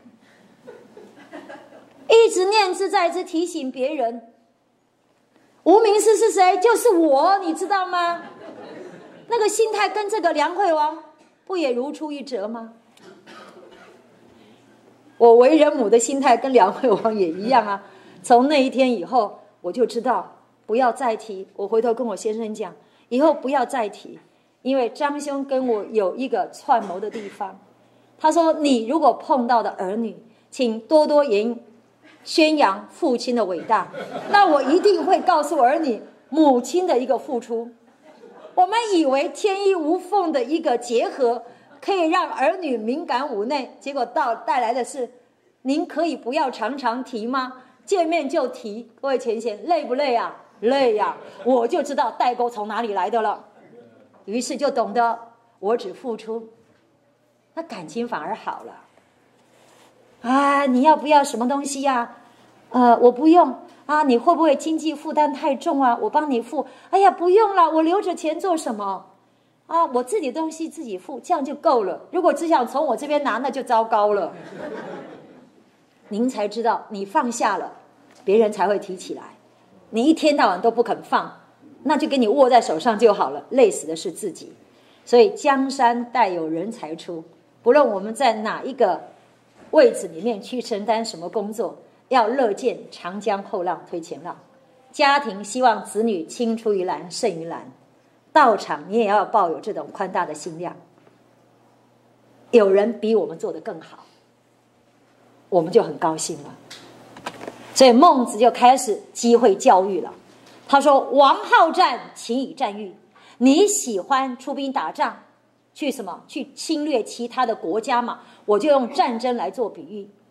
一直念之在之，提醒别人。无名氏是谁？就是我，你知道吗？那个心态跟这个梁惠王不也如出一辙吗？我为人母的心态跟梁惠王也一样啊。从那一天以后，我就知道不要再提。我回头跟我先生讲，以后不要再提，因为张兄跟我有一个串谋的地方。他说：“你如果碰到的儿女，请多多言宣扬父亲的伟大，那我一定会告诉儿女母亲的一个付出。我们以为天衣无缝的一个结合，可以让儿女敏感五内，结果到带来的是，您可以不要常常提吗？见面就提。各位前贤，累不累啊？累呀、啊！我就知道代沟从哪里来的了，于是就懂得我只付出，那感情反而好了。啊，你要不要什么东西呀、啊？呃，我不用啊。你会不会经济负担太重啊？我帮你付。哎呀，不用了，我留着钱做什么？啊，我自己东西自己付，这样就够了。如果只想从我这边拿，那就糟糕了。您才知道，你放下了，别人才会提起来。你一天到晚都不肯放，那就给你握在手上就好了，累死的是自己。所以江山代有人才出，不论我们在哪一个位置里面去承担什么工作，要乐见长江后浪推前浪。家庭希望子女青出于蓝胜于蓝，道场你也要抱有这种宽大的心量。有人比我们做得更好，我们就很高兴了。所以孟子就开始机会教育了。他说：“王好战，请以战喻。你喜欢出兵打仗，去什么？去侵略其他的国家嘛？我就用战争来做比喻。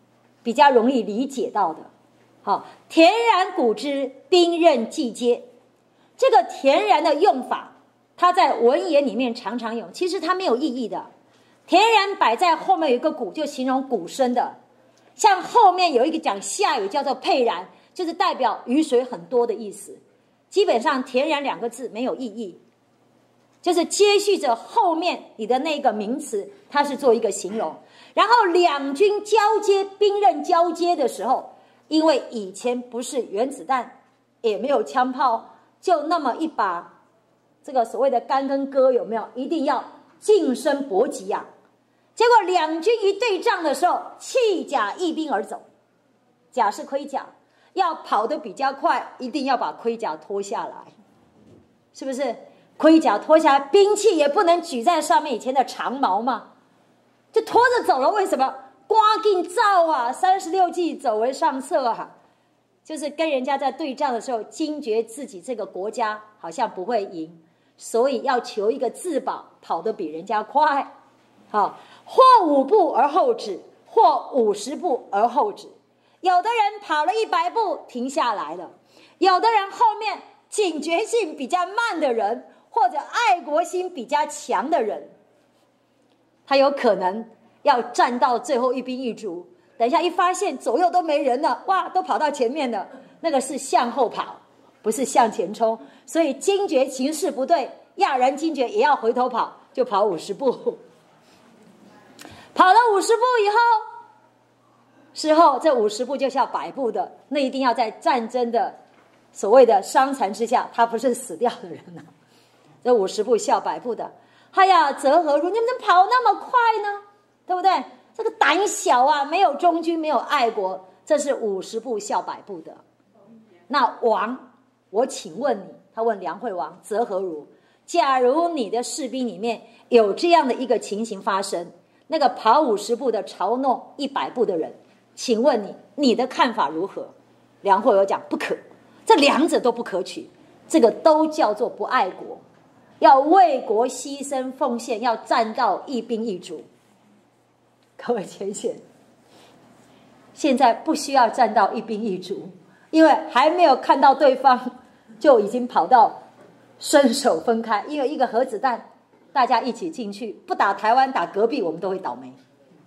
比较容易理解到的。好，田然古之，兵刃既接。这个田然的用法，它在文言里面常常用，其实它没有意义的。田然摆在后面有一个鼓，就形容鼓声的。像后面有一个讲下雨叫做沛然，就是代表雨水很多的意思。基本上田然两个字没有意义，就是接续着后面你的那个名词，它是做一个形容。然后两军交接，兵刃交接的时候，因为以前不是原子弹，也没有枪炮，就那么一把这个所谓的杆跟戈，有没有？一定要近身搏击啊！结果两军一对仗的时候，弃甲易兵而走。甲是盔甲，要跑得比较快，一定要把盔甲脱下来，是不是？盔甲脱下来，兵器也不能举在上面，以前的长矛嘛，就拖着走了。为什么？刮劲造啊，三十六计，走为上策啊。就是跟人家在对仗的时候，惊觉自己这个国家好像不会赢，所以要求一个自保，跑得比人家快。好，或五步而后止，或五十步而后止。有的人跑了一百步停下来了，有的人后面警觉性比较慢的人，或者爱国心比较强的人，他有可能要站到最后一兵一卒，等一下一发现左右都没人了，哇，都跑到前面了，那个是向后跑，不是向前冲。所以惊觉形势不对，亚然惊觉也要回头跑，就跑五十步。跑了五十步以后，事后这五十步就像百步的，那一定要在战争的所谓的伤残之下，他不是死掉的人啊。这五十步笑百步的，哎呀，则何如？你们怎么跑那么快呢？对不对？这个胆小啊，没有忠君，没有爱国，这是五十步笑百步的。那王，我请问你，他问梁惠王，则何如？假如你的士兵里面有这样的一个情形发生，那个跑五十步的嘲弄一百步的人，请问你，你的看法如何？梁惠王讲不可，这两者都不可取，这个都叫做不爱国，要为国牺牲奉献，要战到一兵一卒。各位前线，现在不需要战到一兵一卒，因为还没有看到对方，就已经跑到伸手分开。因为一个核子弹，大家一起进去，不打台湾，打隔壁，我们都会倒霉，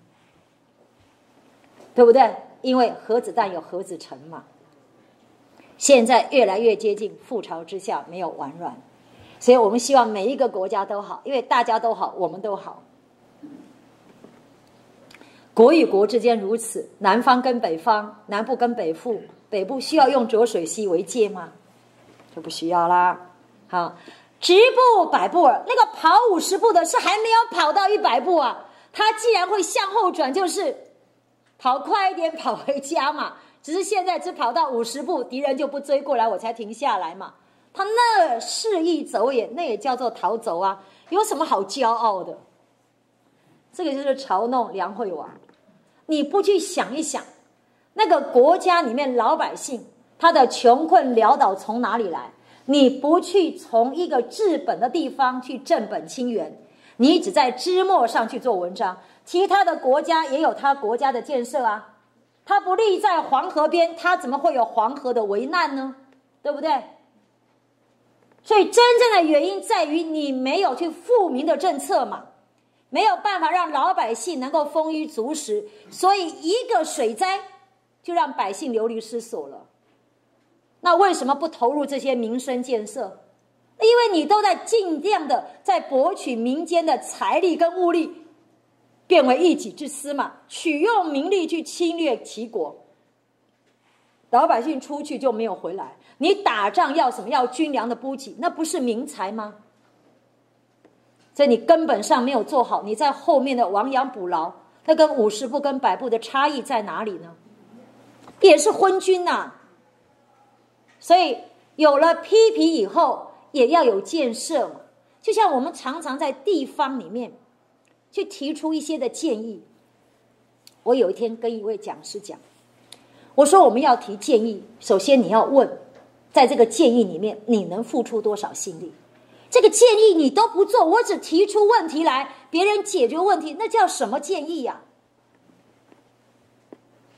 对不对？因为核子弹有核子城嘛。现在越来越接近覆巢之下没有完卵，所以我们希望每一个国家都好，因为大家都好，我们都好。国与国之间如此，南方跟北方，南部跟北部，北部需要用浊水溪为界吗？就不需要啦。好，直步百步耳，那个跑五十步的是还没有跑到一百步啊，他既然会向后转，就是跑快一点跑回家嘛。只是现在只跑到五十步，敌人就不追过来，我才停下来嘛。他那示意走也，那也叫做逃走啊，有什么好骄傲的？这个就是嘲弄梁惠王。你不去想一想，那个国家里面老百姓他的穷困潦倒从哪里来？你不去从一个治本的地方去正本清源，你只在枝末上去做文章。其他的国家也有他国家的建设啊，他不立在黄河边，他怎么会有黄河的危难呢？对不对？所以真正的原因在于你没有去富民的政策嘛，没有办法让老百姓能够丰衣足食，所以一个水灾就让百姓流离失所了。那为什么不投入这些民生建设？因为你都在尽量的在博取民间的财力跟物力，变为一己之私嘛，取用民力去侵略其国，老百姓出去就没有回来。你打仗要什么？要军粮的补给，那不是民财吗？所以你根本上没有做好，你在后面的亡羊补牢，那跟五十步跟百步的差异在哪里呢？也是昏君呐、啊。所以有了批评以后，也要有建设嘛。就像我们常常在地方里面去提出一些的建议。我有一天跟一位讲师讲，我说我们要提建议，首先你要问，在这个建议里面你能付出多少心力？这个建议你都不做，我只提出问题来，别人解决问题，那叫什么建议呀、啊？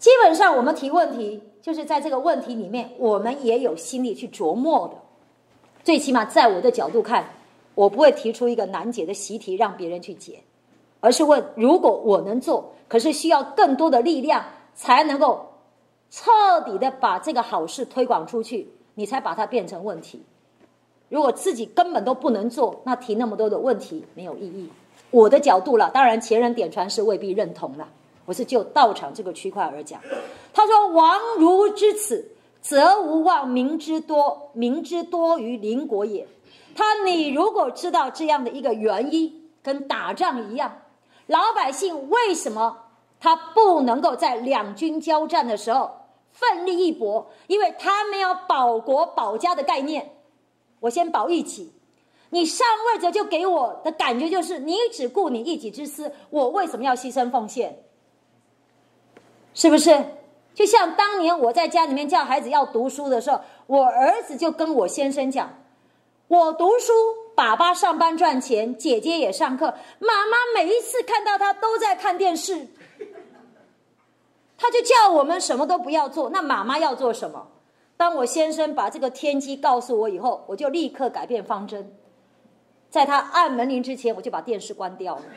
基本上我们提问题，就是在这个问题里面，我们也有心力去琢磨的。最起码在我的角度看，我不会提出一个难解的习题让别人去解，而是问：如果我能做，可是需要更多的力量，才能够彻底的把这个好事推广出去，你才把它变成问题。如果自己根本都不能做，那提那么多的问题没有意义。我的角度了，当然前人点传是未必认同了。我是就道场这个区块而讲，他说：“王如知此，则无忘民之多，民之多于邻国也。”他你如果知道这样的一个原因，跟打仗一样，老百姓为什么他不能够在两军交战的时候奋力一搏？因为他没有保国保家的概念。我先保一己，你上位者就给我的感觉就是你只顾你一己之私，我为什么要牺牲奉献？是不是？就像当年我在家里面叫孩子要读书的时候，我儿子就跟我先生讲，我读书，爸爸上班赚钱，姐姐也上课，妈妈每一次看到他都在看电视，他就叫我们什么都不要做。那妈妈要做什么？当我先生把这个天机告诉我以后，我就立刻改变方针，在他按门铃之前，我就把电视关掉了，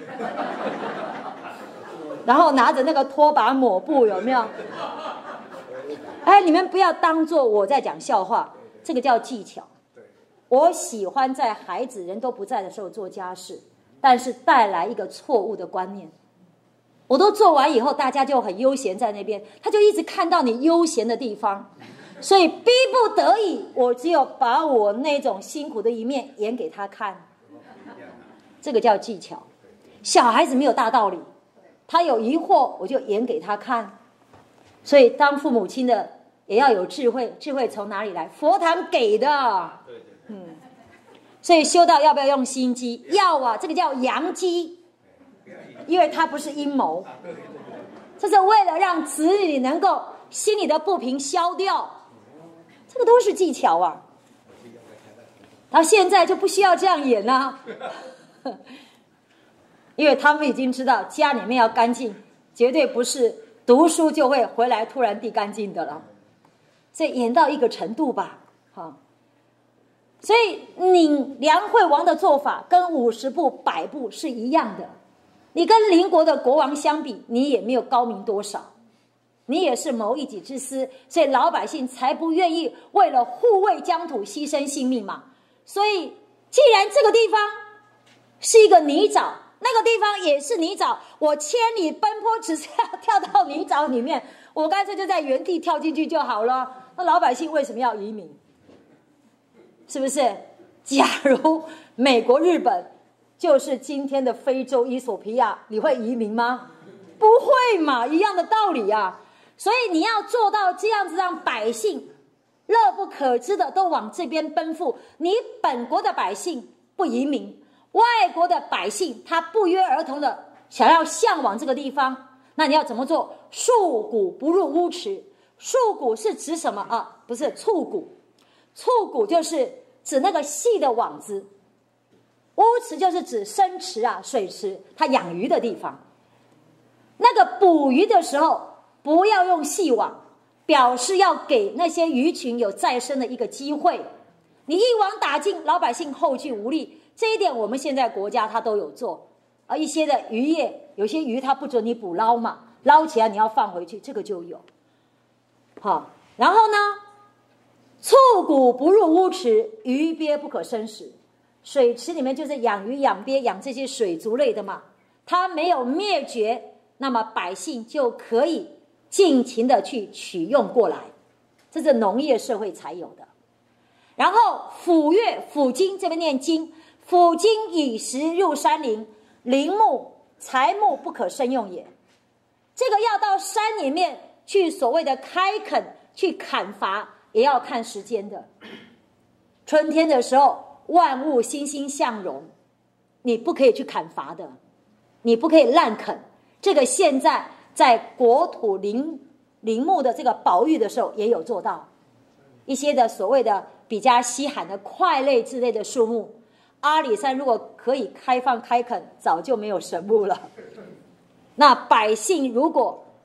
然后拿着那个拖把抹布，有没有？哎，你们不要当作我在讲笑话，这个叫技巧。我喜欢在孩子人都不在的时候做家事，但是带来一个错误的观念。我都做完以后，大家就很悠闲在那边，他就一直看到你悠闲的地方，所以逼不得已，我只有把我那种辛苦的一面演给他看。这个叫技巧。小孩子没有大道理，他有疑惑，我就演给他看。所以当父母亲的也要有智慧，智慧从哪里来？佛堂给的。嗯，所以修道要不要用心机？要啊，这个叫阳机，因为它不是阴谋，这是为了让子女能够心里的不平消掉，这个都是技巧啊。然后现在就不需要这样演了、啊，因为他们已经知道家里面要干净，绝对不是读书就会回来突然地干净的了，所以演到一个程度吧，哈。所以你梁惠王的做法跟五十步百步是一样的，你跟邻国的国王相比，你也没有高明多少，你也是谋一己之私，所以老百姓才不愿意为了护卫疆土牺牲性命嘛。所以既然这个地方是一个泥沼，那个地方也是泥沼，我千里奔波只是要跳到泥沼里面，我干脆就在原地跳进去就好了。那老百姓为什么要移民？是不是？假如美国、日本就是今天的非洲伊索比亚，你会移民吗？不会嘛，一样的道理啊。所以你要做到这样子，让百姓乐不可支的都往这边奔赴。你本国的百姓不移民，外国的百姓他不约而同的想要向往这个地方，那你要怎么做？束骨不入污池。束骨是指什么啊？不是促骨。促骨就是指那个细的网子，污池就是指深池啊、水池，它养鱼的地方。那个捕鱼的时候不要用细网，表示要给那些鱼群有再生的一个机会。你一网打尽，老百姓后继无力，这一点我们现在国家它都有做。而一些的渔业，有些鱼它不准你捕捞嘛，捞起来你要放回去，这个就有。好，然后呢？促骨不入污池，鱼鳖不可生食。水池里面就是养鱼、养鳖、养这些水族类的嘛，它没有灭绝，那么百姓就可以尽情的去取用过来，这是农业社会才有的。然后斧钺斧金，这边念金，斧金以石入山林，林木材木不可生用也。这个要到山里面去所谓的开垦去砍伐，也要看时间的。春天的时候万物欣欣向荣，你不可以去砍伐的，你不可以滥垦。这个现在在国土林林木的这个保育的时候也有做到。一些的所谓的比较稀罕的块类之类的树木，阿里山如果可以开放开垦，早就没有神木了。那百姓如果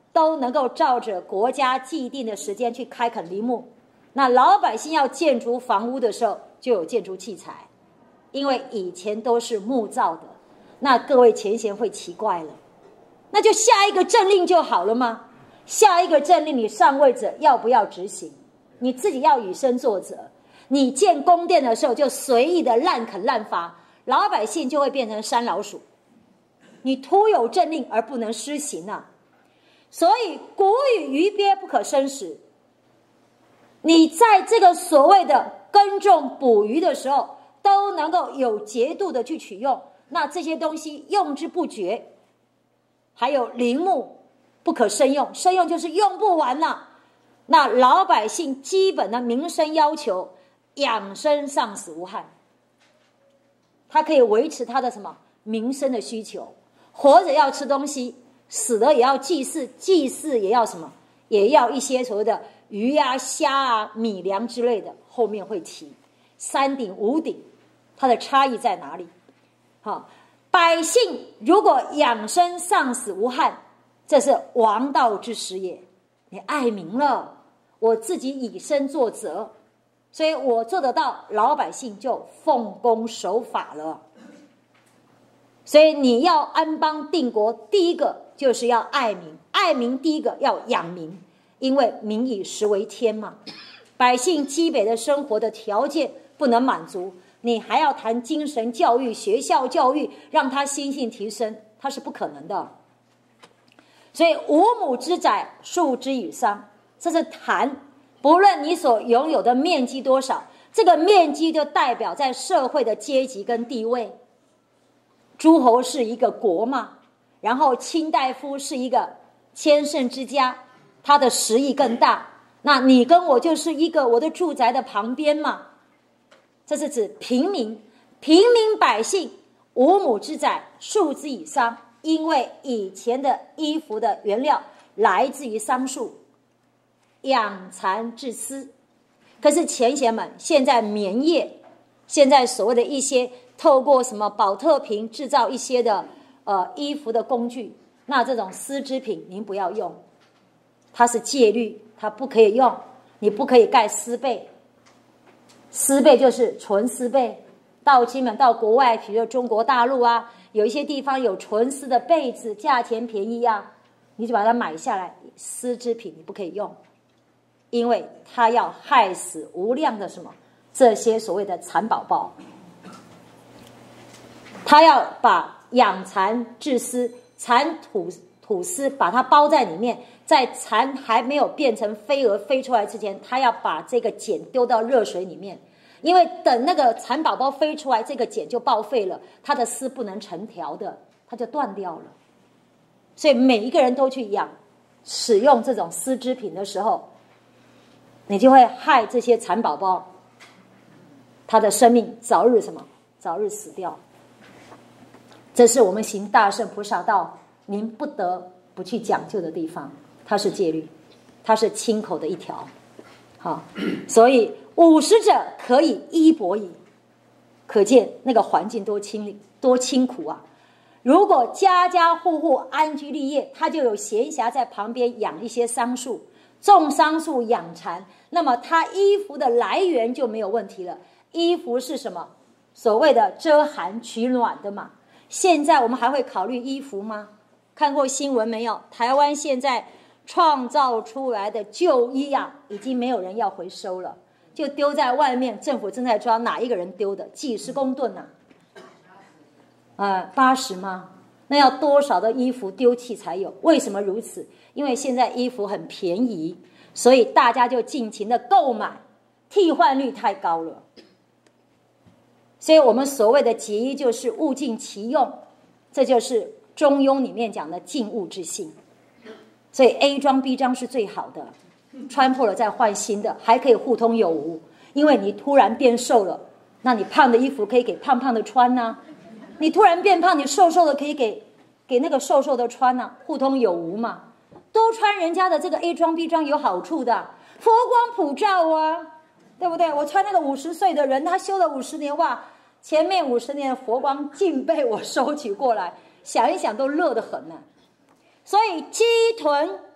都能够照着国家既定的时间去开垦林木。那老百姓要建筑房屋的时候，就有建筑器材，因为以前都是木造的。那各位前贤会奇怪了，那就下一个政令就好了吗？下一个政令你上位者要不要执行？你自己要以身作则。你建宫殿的时候就随意的滥垦滥伐，老百姓就会变成山老鼠。你徒有政令而不能施行啊！所以古语鱼鳖不可生食。你在这个所谓的耕种捕鱼的时候，都能够有节度的去取用，那这些东西用之不绝。还有林木不可生用，生用就是用不完了。那老百姓基本的民生要求，养生丧死无憾，他可以维持他的什么民生的需求，活着要吃东西，死了也要祭祀，祭祀也要什么，也要一些所谓的鱼啊、虾啊、米粮之类的，后面会提三鼎五鼎，它的差异在哪里？好，百姓如果养生丧死无憾，这是王道之时也。你爱民了，我自己以身作则，所以我做得到，老百姓就奉公守法了。所以你要安邦定国，第一个就是要爱民，爱民第一个要养民，因为民以食为天嘛。百姓基本的生活的条件不能满足，你还要谈精神教育、学校教育，让他心性提升，他是不可能的。所以五亩之宅，数之以桑，这是谈不论你所拥有的面积多少，这个面积就代表在社会的阶级跟地位。诸侯是一个国嘛，然后卿大夫是一个千乘之家，他的实益更大。那你跟我就是一个我的住宅的旁边嘛，这是指平民，平民百姓五亩之宅，数之以桑，因为以前的衣服的原料来自于桑树，养蚕治丝。可是前贤们，现在棉业，现在所谓的一些透过什么保特瓶制造一些的呃衣服的工具，那这种丝织品您不要用，它是戒律，它不可以用，你不可以盖丝被。丝被就是纯丝被，到基本到国外，比如说中国大陆啊，有一些地方有纯丝的被子，价钱便宜啊，你就把它买下来。丝织品你不可以用，因为它要害死无量的什么这些所谓的蚕宝宝。他要把养蚕治丝，蚕吐吐丝，把它包在里面，在蚕还没有变成飞蛾飞出来之前，他要把这个茧丢到热水里面，因为等那个蚕宝宝飞出来，这个茧就报废了，它的丝不能成条的，它就断掉了。所以每一个人都去养使用这种丝织品的时候，你就会害这些蚕宝宝，它的生命早日什么早日死掉。这是我们行大乘菩萨道您不得不去讲究的地方，它是戒律，它是亲口的一条。好，所以五十者可以衣帛矣，可见那个环境多清多清苦啊！如果家家户户安居立业，他就有闲暇在旁边养一些桑树，种桑树养蚕，那么他衣服的来源就没有问题了。衣服是什么？所谓的遮寒取暖的嘛。现在我们还会考虑衣服吗？看过新闻没有？台湾现在创造出来的旧衣啊，已经没有人要回收了，就丢在外面。政府正在抓哪一个人丢的，几十公吨啊，呃，八十吗？那要多少的衣服丢弃才有？为什么如此？因为现在衣服很便宜，所以大家就尽情的购买，替换率太高了。所以我们所谓的节衣就是物尽其用，这就是中庸里面讲的静物之性。所以 A 装 B 装是最好的，穿破了再换新的，还可以互通有无。因为你突然变瘦了，那你胖的衣服可以给胖胖的穿啊，你突然变胖，你瘦瘦的可以给给那个瘦瘦的穿啊，互通有无嘛。多穿人家的这个 A 装 B 装有好处的，佛光普照啊，对不对？我穿那个五十岁的人，他修了五十年，哇，前面五十年的佛光尽被我收取过来，想一想都乐得很呢、啊。所以鸡豚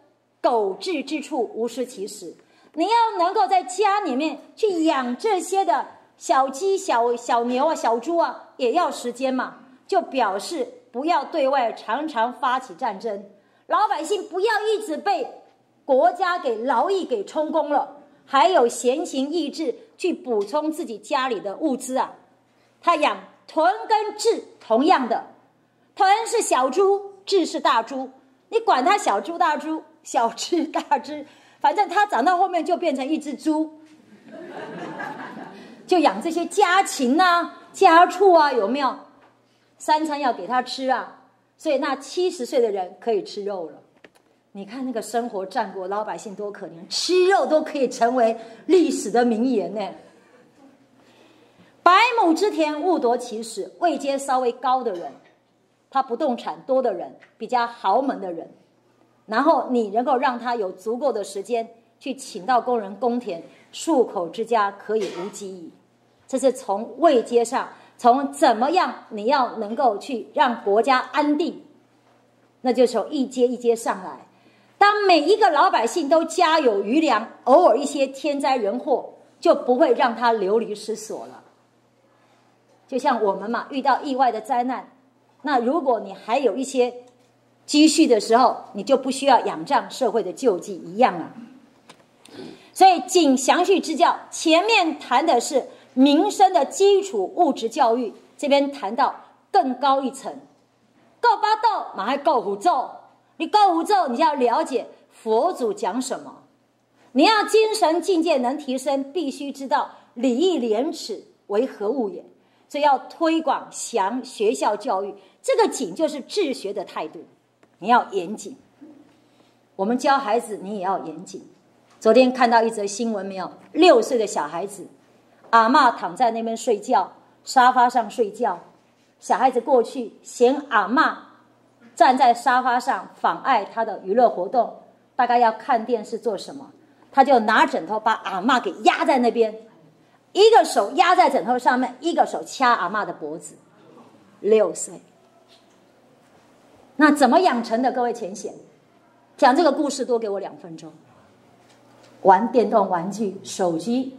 苟至之处无失其时。你要能够在家里面去养这些的小鸡、小小牛啊、小猪啊，也要时间嘛。就表示不要对外常常发起战争，老百姓不要一直被国家给劳役给充公了，还有闲情逸致去补充自己家里的物资啊。他养豚跟雉同样的，豚是小猪，雉是大猪，你管它小猪大猪，小只大只，反正它长到后面就变成一只猪。就养这些家禽啊、家畜啊，有没有？三餐要给他吃啊，所以那七十岁的人可以吃肉了。你看那个生活战国老百姓多可怜，吃肉都可以成为历史的名言呢。百亩之田，勿夺其时。位阶稍微高的人，他不动产多的人，比较豪门的人，然后你能够让他有足够的时间去请到工人耕田，数口之家可以无饥矣。这是从位阶上，从怎么样你要能够去让国家安定，那就从一阶一阶上来。当每一个老百姓都家有余粮，偶尔一些天灾人祸就不会让他流离失所了。就像我们嘛，遇到意外的灾难，那如果你还有一些积蓄的时候，你就不需要仰仗社会的救济一样啊。所以仅详细之教，前面谈的是民生的基础物质教育，这边谈到更高一层，够巴豆马还够胡咒，你够胡咒，你就要了解佛祖讲什么。你要精神境界能提升，必须知道礼义廉耻为何物也。所以要推广详学校教育，这个谨就是治学的态度，你要严谨。我们教孩子，你也要严谨。昨天看到一则新闻没有？六岁的小孩子，阿嬷躺在那边睡觉，沙发上睡觉，小孩子过去嫌阿嬷站在沙发上妨碍他的娱乐活动，大概要看电视做什么，他就拿枕头把阿嬷给压在那边，一个手压在枕头上面，一个手掐阿嬷的脖子。六岁，那怎么养成的？各位前贤，讲这个故事多给我两分钟。玩电动玩具、手机，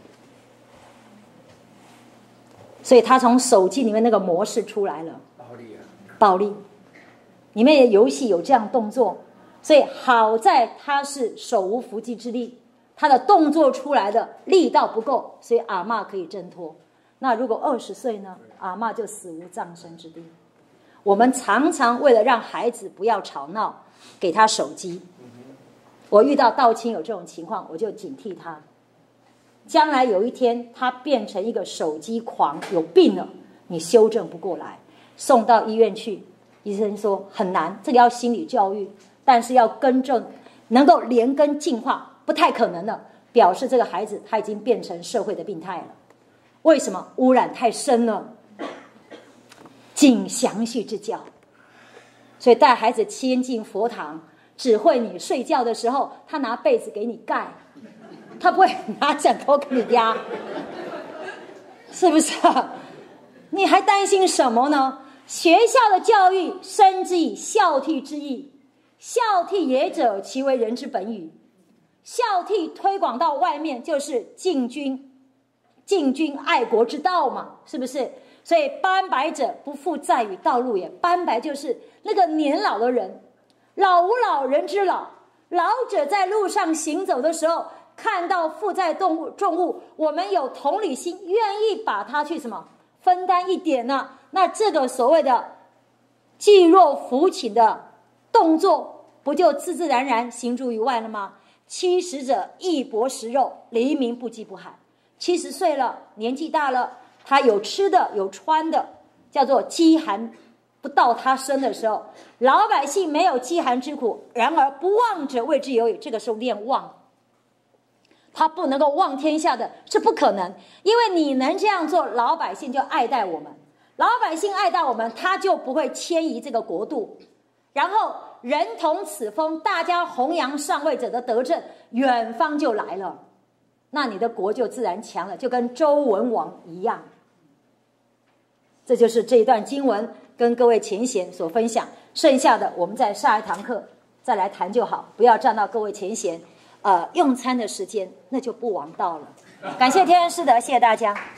所以他从手机里面那个模式出来了，暴力啊，暴力。里面的游戏有这样动作，所以好在他是手无缚鸡之力，他的动作出来的力道不够，所以阿嬷可以挣脱。那如果二十岁呢？阿嬷就死无葬身之地。我们常常为了让孩子不要吵闹，给他手机。我遇到道亲有这种情况，我就警惕他，将来有一天他变成一个手机狂，有病了，你修正不过来，送到医院去，医生说很难，这个要心理教育，但是要更正，能够连根进化，不太可能了，表示这个孩子他已经变成社会的病态了。为什么？污染太深了。谨详细之教，所以带孩子亲近佛堂，只会你睡觉的时候，他拿被子给你盖，他不会拿枕头给你压，是不是啊？你还担心什么呢？学校的教育深之以孝悌之意，孝悌也者，其为人之本与。孝悌推广到外面就是敬君，敬君爱国之道嘛，是不是？所以斑白者不复在于道路也，斑白就是那个年老的人，老吾老人之老，老者在路上行走的时候，看到负载重物重物，我们有同理心，愿意把它去什么分担一点呢、啊？那这个所谓的济弱扶倾的动作，不就自自然然行诸于外了吗？七十者义薄食肉，黎民不饥不寒。七十岁了，年纪大了，他有吃的有穿的，叫做饥寒不到他身的时候，老百姓没有饥寒之苦，然而不忘者谓之有矣。这个时候念忘，他不能够忘天下的，是不可能。因为你能这样做，老百姓就爱戴我们，老百姓爱戴我们，他就不会迁移这个国度，然后人同此风，大家弘扬上位者的德政，远方就来了，那你的国就自然强了，就跟周文王一样。这就是这一段经文跟各位前贤所分享，剩下的我们在下一堂课再来谈就好，不要占到各位前贤呃用餐的时间，那就不王道了。感谢天恩师德，谢谢大家。